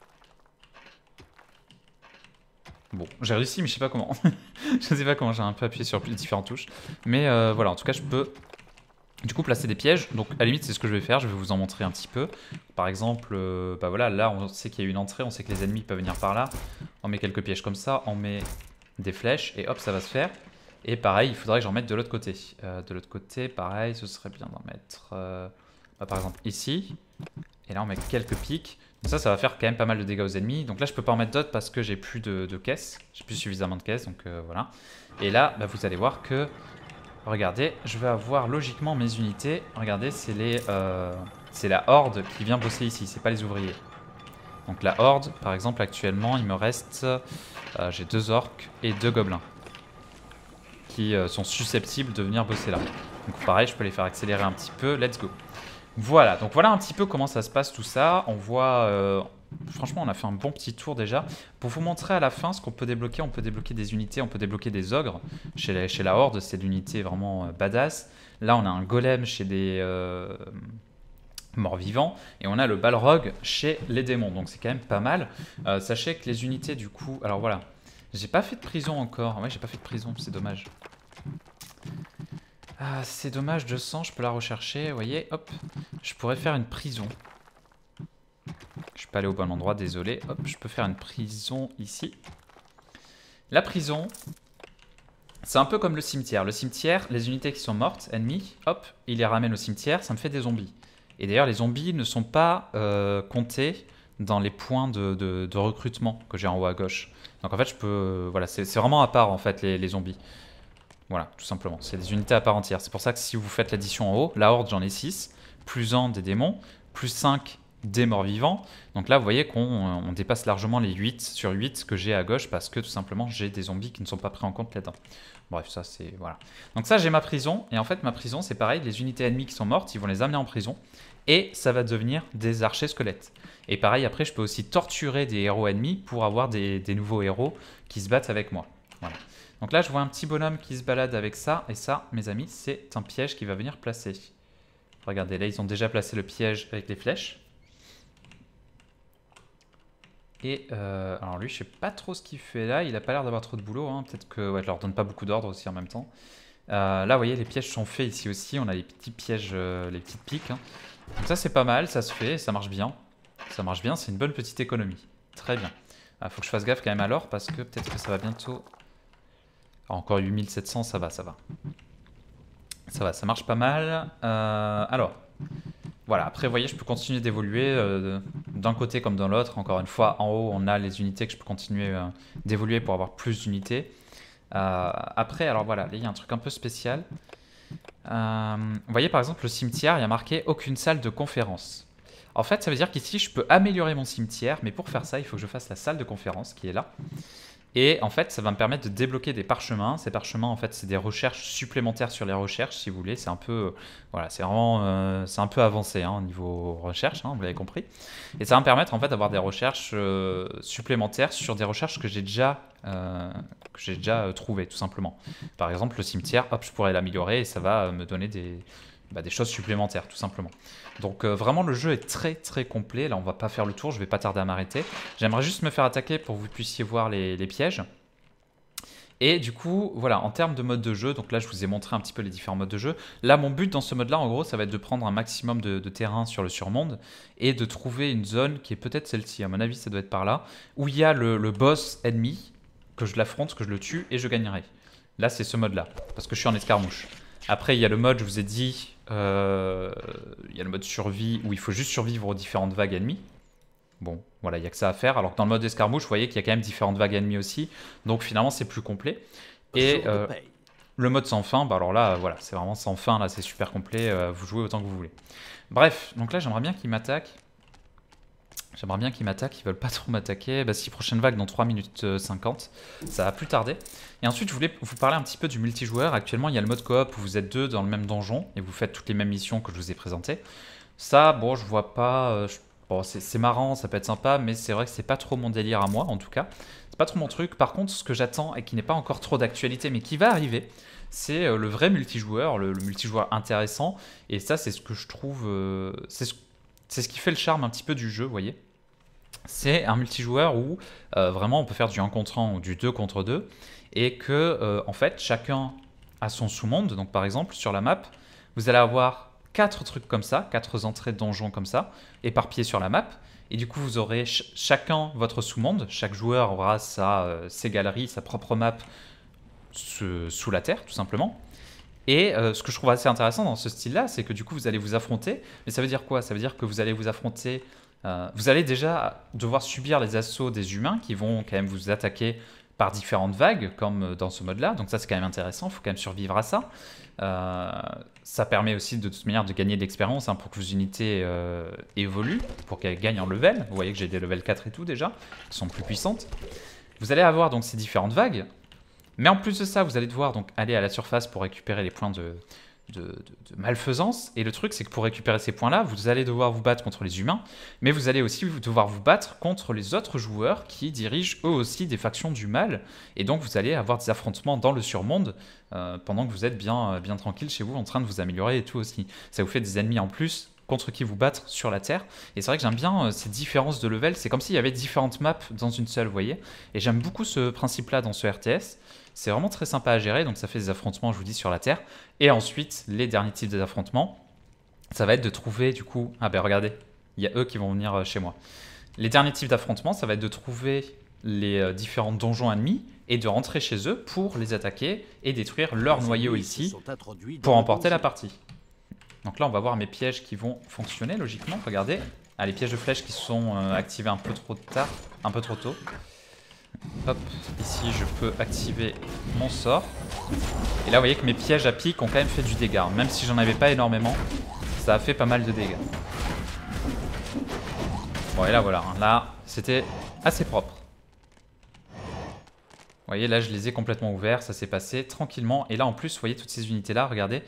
Bon, j'ai réussi, mais je sais pas comment. Je sais pas comment, j'ai un peu appuyé sur différentes touches. Mais voilà, en tout cas, je peux du coup placer des pièges. Donc à la limite, c'est ce que je vais faire. Je vais vous en montrer un petit peu. Par exemple, bah voilà, là, on sait qu'il y a une entrée. On sait que les ennemis peuvent venir par là. On met quelques pièges comme ça. On met des flèches et hop, ça va se faire. Et pareil, il faudrait que j'en mette de l'autre côté. De l'autre côté, pareil, ce serait bien d'en mettre bah, par exemple ici. Et là, on met quelques pics. Donc ça va faire quand même pas mal de dégâts aux ennemis. Donc là, je peux pas en mettre d'autres parce que j'ai plus de caisses. J'ai plus suffisamment de caisses, donc voilà. Et là, bah, vous allez voir que... Regardez, je vais avoir logiquement mes unités. Regardez, c'est la horde qui vient bosser ici, c'est pas les ouvriers. Donc la horde, par exemple, actuellement, il me reste... j'ai 2 orques et 2 gobelins qui sont susceptibles de venir bosser là. Donc pareil, je peux les faire accélérer un petit peu. Let's go. Voilà, donc voilà un petit peu comment ça se passe tout ça. On voit, franchement on a fait un bon petit tour déjà. Pour vous montrer à la fin ce qu'on peut débloquer, on peut débloquer des unités, on peut débloquer des ogres. Chez la horde, c'est l'unité vraiment badass. Là on a un golem chez des morts-vivants. Et on a le balrog chez les démons, donc c'est quand même pas mal. Sachez que les unités du coup, alors voilà, j'ai pas fait de prison encore. Ouais, j'ai pas fait de prison, c'est dommage. Ah, c'est dommage, 200, je peux la rechercher, vous voyez, hop. Je pourrais faire une prison. Je suis pas allé au bon endroit, désolé. Hop, je peux faire une prison ici. La prison, c'est un peu comme le cimetière. Le cimetière, les unités qui sont mortes, ennemies, hop, il les ramène au cimetière, ça me fait des zombies. Et d'ailleurs, les zombies ne sont pas comptés dans les points de recrutement que j'ai en haut à gauche. Donc en fait, je peux... voilà, c'est vraiment à part en fait les zombies. Voilà, tout simplement. C'est des unités à part entière. C'est pour ça que si vous faites l'addition en haut, la horde, j'en ai 6, plus 1 des démons, plus 5 des morts vivants. Donc là, vous voyez qu'on dépasse largement les 8 sur 8 que j'ai à gauche parce que tout simplement, j'ai des zombies qui ne sont pas pris en compte là-dedans. Bref, ça c'est... voilà. Donc ça, j'ai ma prison. Et en fait, ma prison, c'est pareil. Les unités ennemies qui sont mortes, ils vont les amener en prison. Et ça va devenir des archers squelettes. Et pareil, après, je peux aussi torturer des héros ennemis pour avoir des nouveaux héros qui se battent avec moi. Voilà. Donc là, je vois un petit bonhomme qui se balade avec ça. Et ça, mes amis, c'est un piège qui va venir placer. Regardez, là, ils ont déjà placé le piège avec les flèches. Et alors lui, je sais pas trop ce qu'il fait là. Il a pas l'air d'avoir trop de boulot. Hein. Peut-être que ouais, je leur donne pas beaucoup d'ordre aussi en même temps. Là, vous voyez, les pièges sont faits ici aussi. On a les petits pièges, les petites piques. Hein. Donc ça, c'est pas mal. Ça se fait. Ça marche bien. Ça marche bien. C'est une bonne petite économie. Très bien. Faut que je fasse gaffe quand même à l'or parce que peut-être que ça va bientôt... Alors, encore 8700, ça va, ça va. Ça va, ça marche pas mal. Alors, voilà. Après, vous voyez, je peux continuer d'évoluer d'un côté comme dans l'autre. Encore une fois, en haut, on a les unités que je peux continuer d'évoluer pour avoir plus d'unités. Après, alors voilà, là, il y a un truc un peu spécial. Vous voyez, par exemple, le cimetière, il y a marqué « Aucune salle de conférence ». En fait, ça veut dire qu'ici, je peux améliorer mon cimetière, mais pour faire ça, il faut que je fasse la salle de conférence qui est là. Et en fait, ça va me permettre de débloquer des parchemins. Ces parchemins, en fait, c'est des recherches supplémentaires sur les recherches, si vous voulez. C'est un peu, voilà, c'est vraiment, c'est un peu avancé au niveau recherche, vous l'avez compris. Et ça va me permettre en fait d'avoir des recherches supplémentaires sur des recherches que j'ai déjà trouvées, tout simplement. Par exemple, le cimetière, hop, je pourrais l'améliorer et ça va me donner des choses supplémentaires, tout simplement. Donc vraiment, le jeu est très très complet. Là, on va pas faire le tour, je vais pas tarder à m'arrêter. J'aimerais juste me faire attaquer pour que vous puissiez voir les pièges. Et du coup, voilà, en termes de mode de jeu, donc là, je vous ai montré un petit peu les différents modes de jeu. Là, mon but dans ce mode-là, en gros, ça va être de prendre un maximum de terrain sur le surmonde et de trouver une zone qui est peut-être celle-ci. À mon avis, ça doit être par là, où il y a le boss ennemi, que je l'affronte, que je le tue et je gagnerai. Là, c'est ce mode-là, parce que je suis en escarmouche. Après, il y a le mode, je vous ai dit, il y a le mode survie où il faut juste survivre aux différentes vagues ennemies. Bon, voilà, il n'y a que ça à faire. Alors que dans le mode escarmouche, vous voyez qu'il y a quand même différentes vagues ennemies aussi. Donc finalement, c'est plus complet. Et le mode sans fin, bah alors là, voilà, c'est vraiment sans fin. Là, c'est super complet. Vous jouez autant que vous voulez. Bref, donc là, j'aimerais bien qu'ils m'attaquent. J'aimerais bien qu'ils m'attaquent, ils veulent pas trop m'attaquer. Bah si, prochaine vague dans 3 minutes 50, ça va plus tarder. Et ensuite, je voulais vous parler un petit peu du multijoueur. Actuellement, il y a le mode coop où vous êtes deux dans le même donjon et vous faites toutes les mêmes missions que je vous ai présentées. Ça, bon, je vois pas... bon, c'est marrant, ça peut être sympa, mais c'est vrai que c'est pas trop mon délire à moi, en tout cas. C'est pas trop mon truc. Par contre, ce que j'attends et qui n'est pas encore trop d'actualité, mais qui va arriver, c'est le vrai multijoueur, le multijoueur intéressant. Et ça, c'est ce que je trouve... c'est ce qui fait le charme un petit peu du jeu, vous voyez. C'est un multijoueur où vraiment on peut faire du 1 contre 1 ou du 2 contre 2 et que en fait chacun a son sous-monde. Donc par exemple sur la map, vous allez avoir 4 trucs comme ça, 4 entrées de donjons comme ça, éparpillées sur la map. Et du coup vous aurez chacun votre sous-monde, chaque joueur aura ses galeries, sa propre map sous la terre tout simplement. Et ce que je trouve assez intéressant dans ce style-là, c'est que du coup, vous allez vous affronter. Mais ça veut dire quoi? Ça veut dire que vous allez vous affronter... vous allez déjà devoir subir les assauts des humains qui vont quand même vous attaquer par différentes vagues, comme dans ce mode-là. Donc ça, c'est quand même intéressant. Il faut quand même survivre à ça. Ça permet aussi de toute manière de gagner de l'expérience pour que vos unités évoluent, pour qu'elles gagnent en level. Vous voyez que j'ai des level 4 et tout déjà, qui sont plus puissantes. Vous allez avoir donc ces différentes vagues. Mais en plus de ça, vous allez devoir donc aller à la surface pour récupérer les points de malfaisance. Et le truc, c'est que pour récupérer ces points-là, vous allez devoir vous battre contre les humains, mais vous allez aussi devoir vous battre contre les autres joueurs qui dirigent eux aussi des factions du mal. Et donc, vous allez avoir des affrontements dans le surmonde pendant que vous êtes bien tranquille chez vous en train de vous améliorer et tout aussi. Ça vous fait des ennemis en plus contre qui vous battre sur la terre. Et c'est vrai que j'aime bien ces différences de level. C'est comme s'il y avait différentes maps dans une seule, vous voyez. Et j'aime beaucoup ce principe-là dans ce RTS. C'est vraiment très sympa à gérer, donc ça fait des affrontements, je vous dis, sur la Terre. Et ensuite, les derniers types d'affrontements, ça va être de trouver du coup... Ah ben regardez, il y a eux qui vont venir chez moi. Les derniers types d'affrontements, ça va être de trouver les différents donjons ennemis et de rentrer chez eux pour les attaquer et détruire leur noyau ici pour emporter la partie. Donc là, on va voir mes pièges qui vont fonctionner logiquement. Regardez, ah, les pièges de flèches qui sont activés un peu trop tard, un peu trop tôt. Hop, ici je peux activer mon sort. Et là, vous voyez que mes pièges à pic ont quand même fait du dégât. Même si j'en avais pas énormément, ça a fait pas mal de dégâts. Bon, et là, voilà. Là, c'était assez propre. Vous voyez, là, je les ai complètement ouverts. Ça s'est passé tranquillement. Et là, en plus, vous voyez toutes ces unités-là, regardez.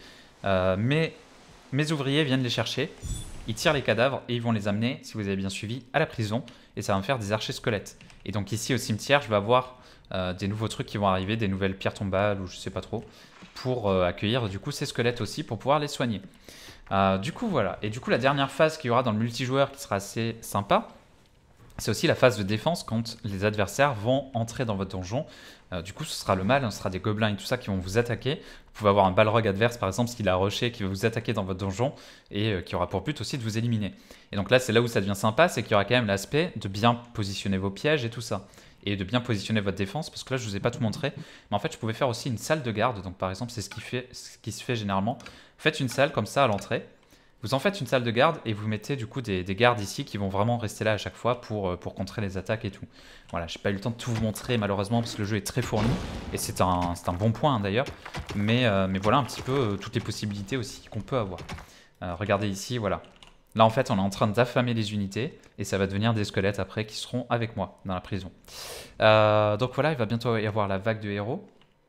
Mes ouvriers viennent les chercher. Ils tirent les cadavres et ils vont les amener, si vous avez bien suivi, à la prison. Et ça va me faire des archers squelettes. Et donc ici, au cimetière, je vais avoir des nouveaux trucs qui vont arriver, des nouvelles pierres tombales ou je sais pas trop, pour accueillir du coup ces squelettes aussi, pour pouvoir les soigner. Du coup, voilà. Et du coup, la dernière phase qu'il y aura dans le multijoueur qui sera assez sympa, c'est aussi la phase de défense quand les adversaires vont entrer dans votre donjon. Du coup, ce sera le mal, ce sera des gobelins et tout ça qui vont vous attaquer. Vous pouvez avoir un balrog adverse, par exemple, s'il a rushé, qui va vous attaquer dans votre donjon et qui aura pour but aussi de vous éliminer. Et donc là, c'est là où ça devient sympa, c'est qu'il y aura quand même l'aspect de bien positionner vos pièges et tout ça. Et de bien positionner votre défense, parce que là, je ne vous ai pas tout montré. Mais en fait, je pouvais faire aussi une salle de garde. Donc par exemple, c'est ce qui se fait généralement. Faites une salle comme ça à l'entrée. Vous en faites une salle de garde et vous mettez du coup des gardes ici qui vont vraiment rester là à chaque fois pour contrer les attaques et tout. Voilà, j'ai pas eu le temps de tout vous montrer malheureusement parce que le jeu est très fourni et c'est un bon point hein, d'ailleurs. Mais voilà un petit peu toutes les possibilités aussi qu'on peut avoir. Regardez ici, voilà. Là en fait on est en train d'affamer les unités et ça va devenir des squelettes après qui seront avec moi dans la prison. Donc voilà, il va bientôt y avoir la vague de héros.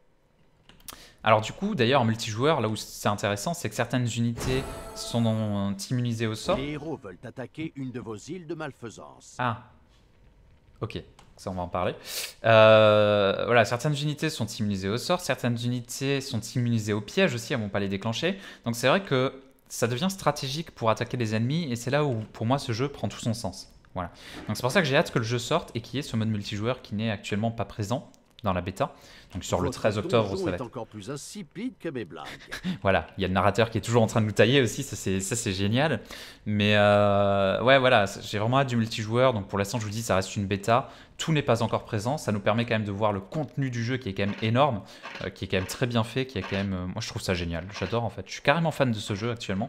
Alors du coup, d'ailleurs en multijoueur, là où c'est intéressant, c'est que certaines unités sont immunisées au sort. Les héros veulent attaquer une de vos îles de malfaisance. Ah, ok, ça on va en parler. Voilà, certaines unités sont immunisées au sort, certaines unités sont immunisées au piège aussi, elles ne vont pas les déclencher. Donc c'est vrai que ça devient stratégique pour attaquer les ennemis et c'est là où pour moi ce jeu prend tout son sens. Voilà. Donc c'est pour ça que j'ai hâte que le jeu sorte et qu'il y ait ce mode multijoueur qui n'est actuellement pas présent dans la bêta. Donc sur le 13 octobre, ça va être encore plus insipide que mes blagues. Voilà, il y a le narrateur qui est toujours en train de nous tailler aussi, ça c'est génial. Mais ouais, voilà, j'ai vraiment hâte du multijoueur. Donc pour l'instant, je vous dis, ça reste une bêta. Tout n'est pas encore présent. Ça nous permet quand même de voir le contenu du jeu qui est quand même énorme, qui est quand même très bien fait, qui est quand même. Moi, je trouve ça génial. J'adore en fait. Je suis carrément fan de ce jeu actuellement.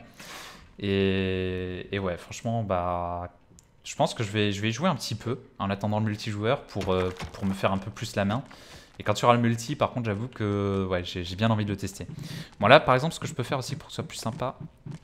Et ouais, franchement, bah. Je pense que je vais y jouer un petit peu en attendant le multijoueur pour me faire un peu plus la main. Et quand tu auras le multi, par contre, j'avoue que ouais, j'ai bien envie de le tester. Bon, là, par exemple, ce que je peux faire aussi pour que ce soit plus sympa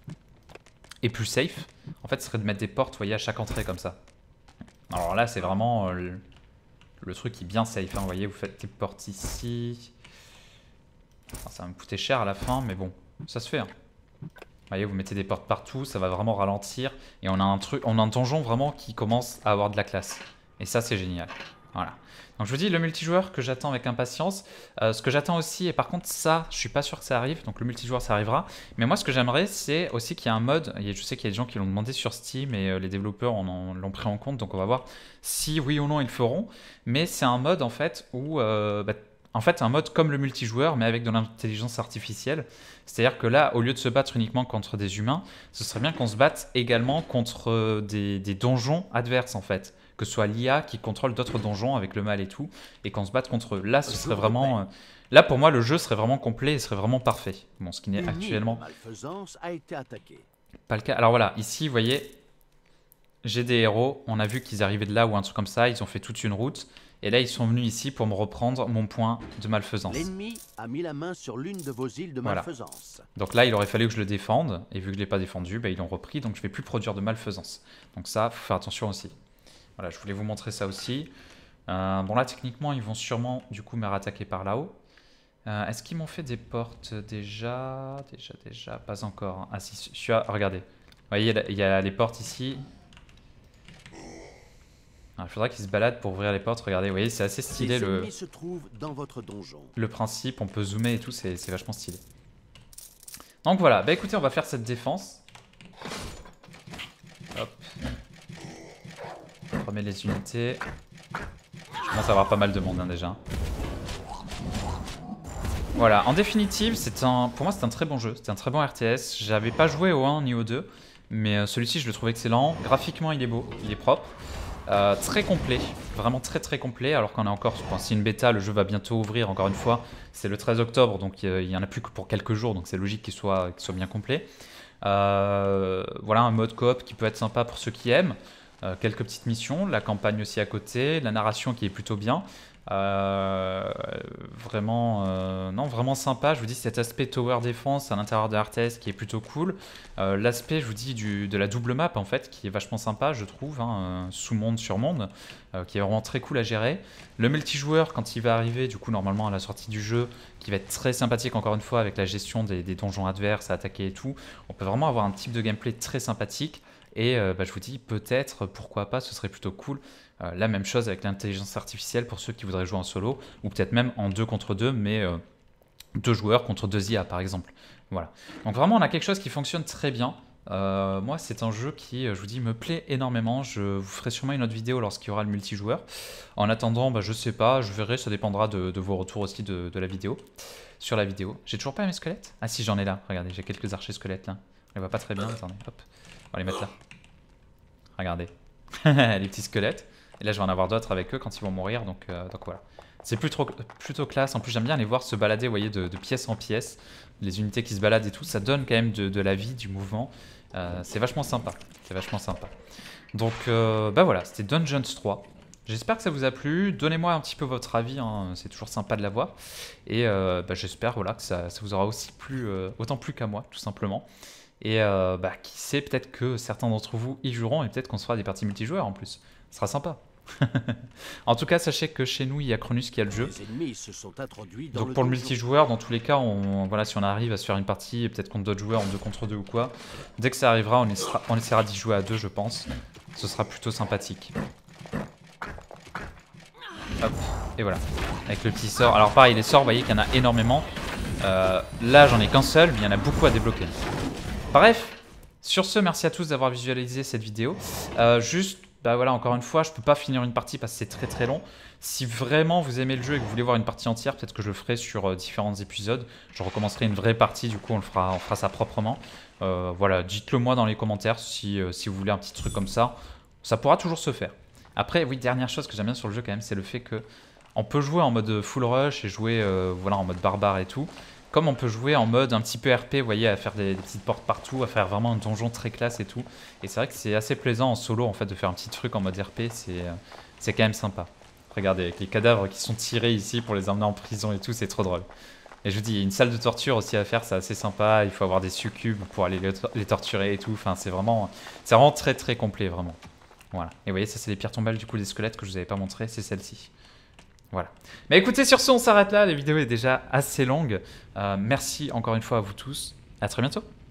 et plus safe, en fait, ce serait de mettre des portes, vous voyez, à chaque entrée comme ça. Alors là, c'est vraiment le truc qui est bien safe. Hein, vous voyez, vous faites des portes ici. Enfin, ça va me coûter cher à la fin, mais bon, ça se fait. Hein. Vous voyez, vous mettez des portes partout, ça va vraiment ralentir. Et on a un donjon vraiment qui commence à avoir de la classe. Et ça, c'est génial. Voilà. Donc je vous dis, le multijoueur que j'attends avec impatience. Ce que j'attends aussi, et par contre ça, je suis pas sûr que ça arrive, donc le multijoueur ça arrivera. Mais moi ce que j'aimerais, c'est aussi qu'il y ait un mode, et je sais qu'il y a des gens qui l'ont demandé sur Steam, et les développeurs l'ont pris en compte, donc on va voir si oui ou non ils le feront. Mais c'est un mode en fait où... en fait, un mode comme le multijoueur, mais avec de l'intelligence artificielle. C'est-à-dire que là, au lieu de se battre uniquement contre des humains, ce serait bien qu'on se batte également contre des donjons adverses, en fait. Que ce soit l'IA qui contrôle d'autres donjons avec le mal et tout, et qu'on se batte contre eux. Là, ce serait vraiment... là, pour moi, le jeu serait vraiment complet et serait vraiment parfait. Bon, ce qui n'est actuellement a été attaquée. pas le cas. Alors voilà, ici, vous voyez, j'ai des héros. On a vu qu'ils arrivaient de là ou un truc comme ça. Ils ont fait toute une route. Et là, ils sont venus ici pour me reprendre mon point de malfaisance. L'ennemi a mis la main sur l'une de vos îles de malfaisance. Donc là, il aurait fallu que je le défende. Et vu que je ne l'ai pas défendu, bah, ils l'ont repris. Donc je ne vais plus produire de malfaisance. Donc ça, il faut faire attention aussi. Voilà, je voulais vous montrer ça aussi. Bon là, techniquement, ils vont sûrement du coup me rattaquer par là-haut. Est-ce qu'ils m'ont fait des portes déjà? Déjà, pas encore. Hein. Ah si, regardez. Vous voyez, il y a les portes ici. Il faudra qu'ils se baladent pour ouvrir les portes. Regardez, vous voyez, c'est assez stylé se trouvent dans votre donjon. Le principe. On peut zoomer et tout, c'est vachement stylé. Donc voilà, bah écoutez, on va faire cette défense. Hop. On remet les unités. Je commence à avoir pas mal de monde hein, déjà. Voilà, en définitive, pour moi c'est un très bon jeu, c'est un très bon RTS. J'avais pas joué au 1 ni au 2, mais celui-ci je le trouve excellent. Graphiquement il est beau, il est propre. Très complet, vraiment très très complet, alors qu'on est encore, c'est une bêta, le jeu va bientôt ouvrir encore une fois, c'est le 13 octobre, donc il y en a plus que pour quelques jours, donc c'est logique qu'il soit bien complet. Voilà un mode coop qui peut être sympa pour ceux qui aiment, quelques petites missions, la campagne aussi à côté, la narration qui est plutôt bien. Vraiment sympa. Je vous dis cet aspect tower défense à l'intérieur de RTS qui est plutôt cool. L'aspect, je vous dis, de la double map en fait, qui est vachement sympa, je trouve, hein, sous monde sur monde, qui est vraiment très cool à gérer. Le multijoueur, quand il va arriver, du coup, normalement à la sortie du jeu, qui va être très sympathique encore une fois avec la gestion des donjons adverses à attaquer et tout. On peut vraiment avoir un type de gameplay très sympathique. Et je vous dis, peut-être, pourquoi pas, ce serait plutôt cool. La même chose avec l'intelligence artificielle pour ceux qui voudraient jouer en solo, ou peut-être même en 2 contre 2, mais 2 joueurs contre 2 IA par exemple. Voilà. Donc vraiment, on a quelque chose qui fonctionne très bien. Moi, c'est un jeu qui, je vous dis, me plaît énormément. Je vous ferai sûrement une autre vidéo lorsqu'il y aura le multijoueur. En attendant, je sais pas, je verrai, ça dépendra de vos retours aussi de la vidéo. Sur la vidéo. J'ai toujours pas mes squelettes? Ah si, j'en ai là. Regardez, j'ai quelques archers squelettes là. On les voit pas très bien. Attendez, hop. On va les mettre là. Regardez. Les petits squelettes. Et là, je vais en avoir d'autres avec eux quand ils vont mourir. Donc voilà. C'est plutôt classe. En plus, j'aime bien les voir se balader, vous voyez, de pièce en pièce. Les unités qui se baladent et tout. Ça donne quand même de la vie, du mouvement. C'est vachement sympa. C'est vachement sympa. Donc, voilà. C'était Dungeons 3. J'espère que ça vous a plu. Donnez-moi un petit peu votre avis. Hein. C'est toujours sympa de l'avoir. Et j'espère voilà, que ça vous aura aussi plu, autant plu qu'à moi, tout simplement. Et qui sait, peut-être que certains d'entre vous y joueront et peut-être qu'on se fera des parties multijoueurs en plus. Ce sera sympa. En tout cas, sachez que chez nous, il y a Cronus qui a le jeu. Donc pour le multijoueur, dans tous les cas, voilà, si on arrive à se faire une partie, peut-être contre d'autres joueurs en 2 contre 2 ou quoi, dès que ça arrivera, on essaiera d'y jouer à 2, je pense. Ce sera plutôt sympathique. Hop, et voilà. Avec le petit sort. Alors pareil, les sorts, vous voyez qu'il y en a énormément. Là, j'en ai qu'un seul, mais il y en a beaucoup à débloquer. Bref, sur ce, merci à tous d'avoir visualisé cette vidéo. Juste, voilà, encore une fois, je peux pas finir une partie parce que c'est très très long. Si vraiment vous aimez le jeu et que vous voulez voir une partie entière, peut-être que je le ferai sur différents épisodes. Je recommencerai une vraie partie, du coup on fera ça proprement. Voilà, dites-le moi dans les commentaires si vous voulez un petit truc comme ça. Ça pourra toujours se faire. Après, oui, dernière chose que j'aime bien sur le jeu quand même, c'est le fait que on peut jouer en mode full rush et jouer voilà, en mode barbare et tout. Comme on peut jouer en mode un petit peu RP, vous voyez, à faire des petites portes partout, à faire vraiment un donjon très classe et tout. Et c'est vrai que c'est assez plaisant en solo en fait de faire un petit truc en mode RP, c'est quand même sympa. Regardez, avec les cadavres qui sont tirés ici pour les emmener en prison et tout, c'est trop drôle. Et je vous dis, il y a une salle de torture aussi à faire, c'est assez sympa, il faut avoir des succubes pour aller les torturer et tout. Enfin, c'est vraiment très très complet, vraiment. Voilà. Et vous voyez, ça c'est les pierres tombales du coup des squelettes que je vous avais pas montré, c'est celle-ci. Voilà. Mais écoutez, sur ce, on s'arrête là. La vidéo est déjà assez longue. Merci encore une fois à vous tous. À très bientôt.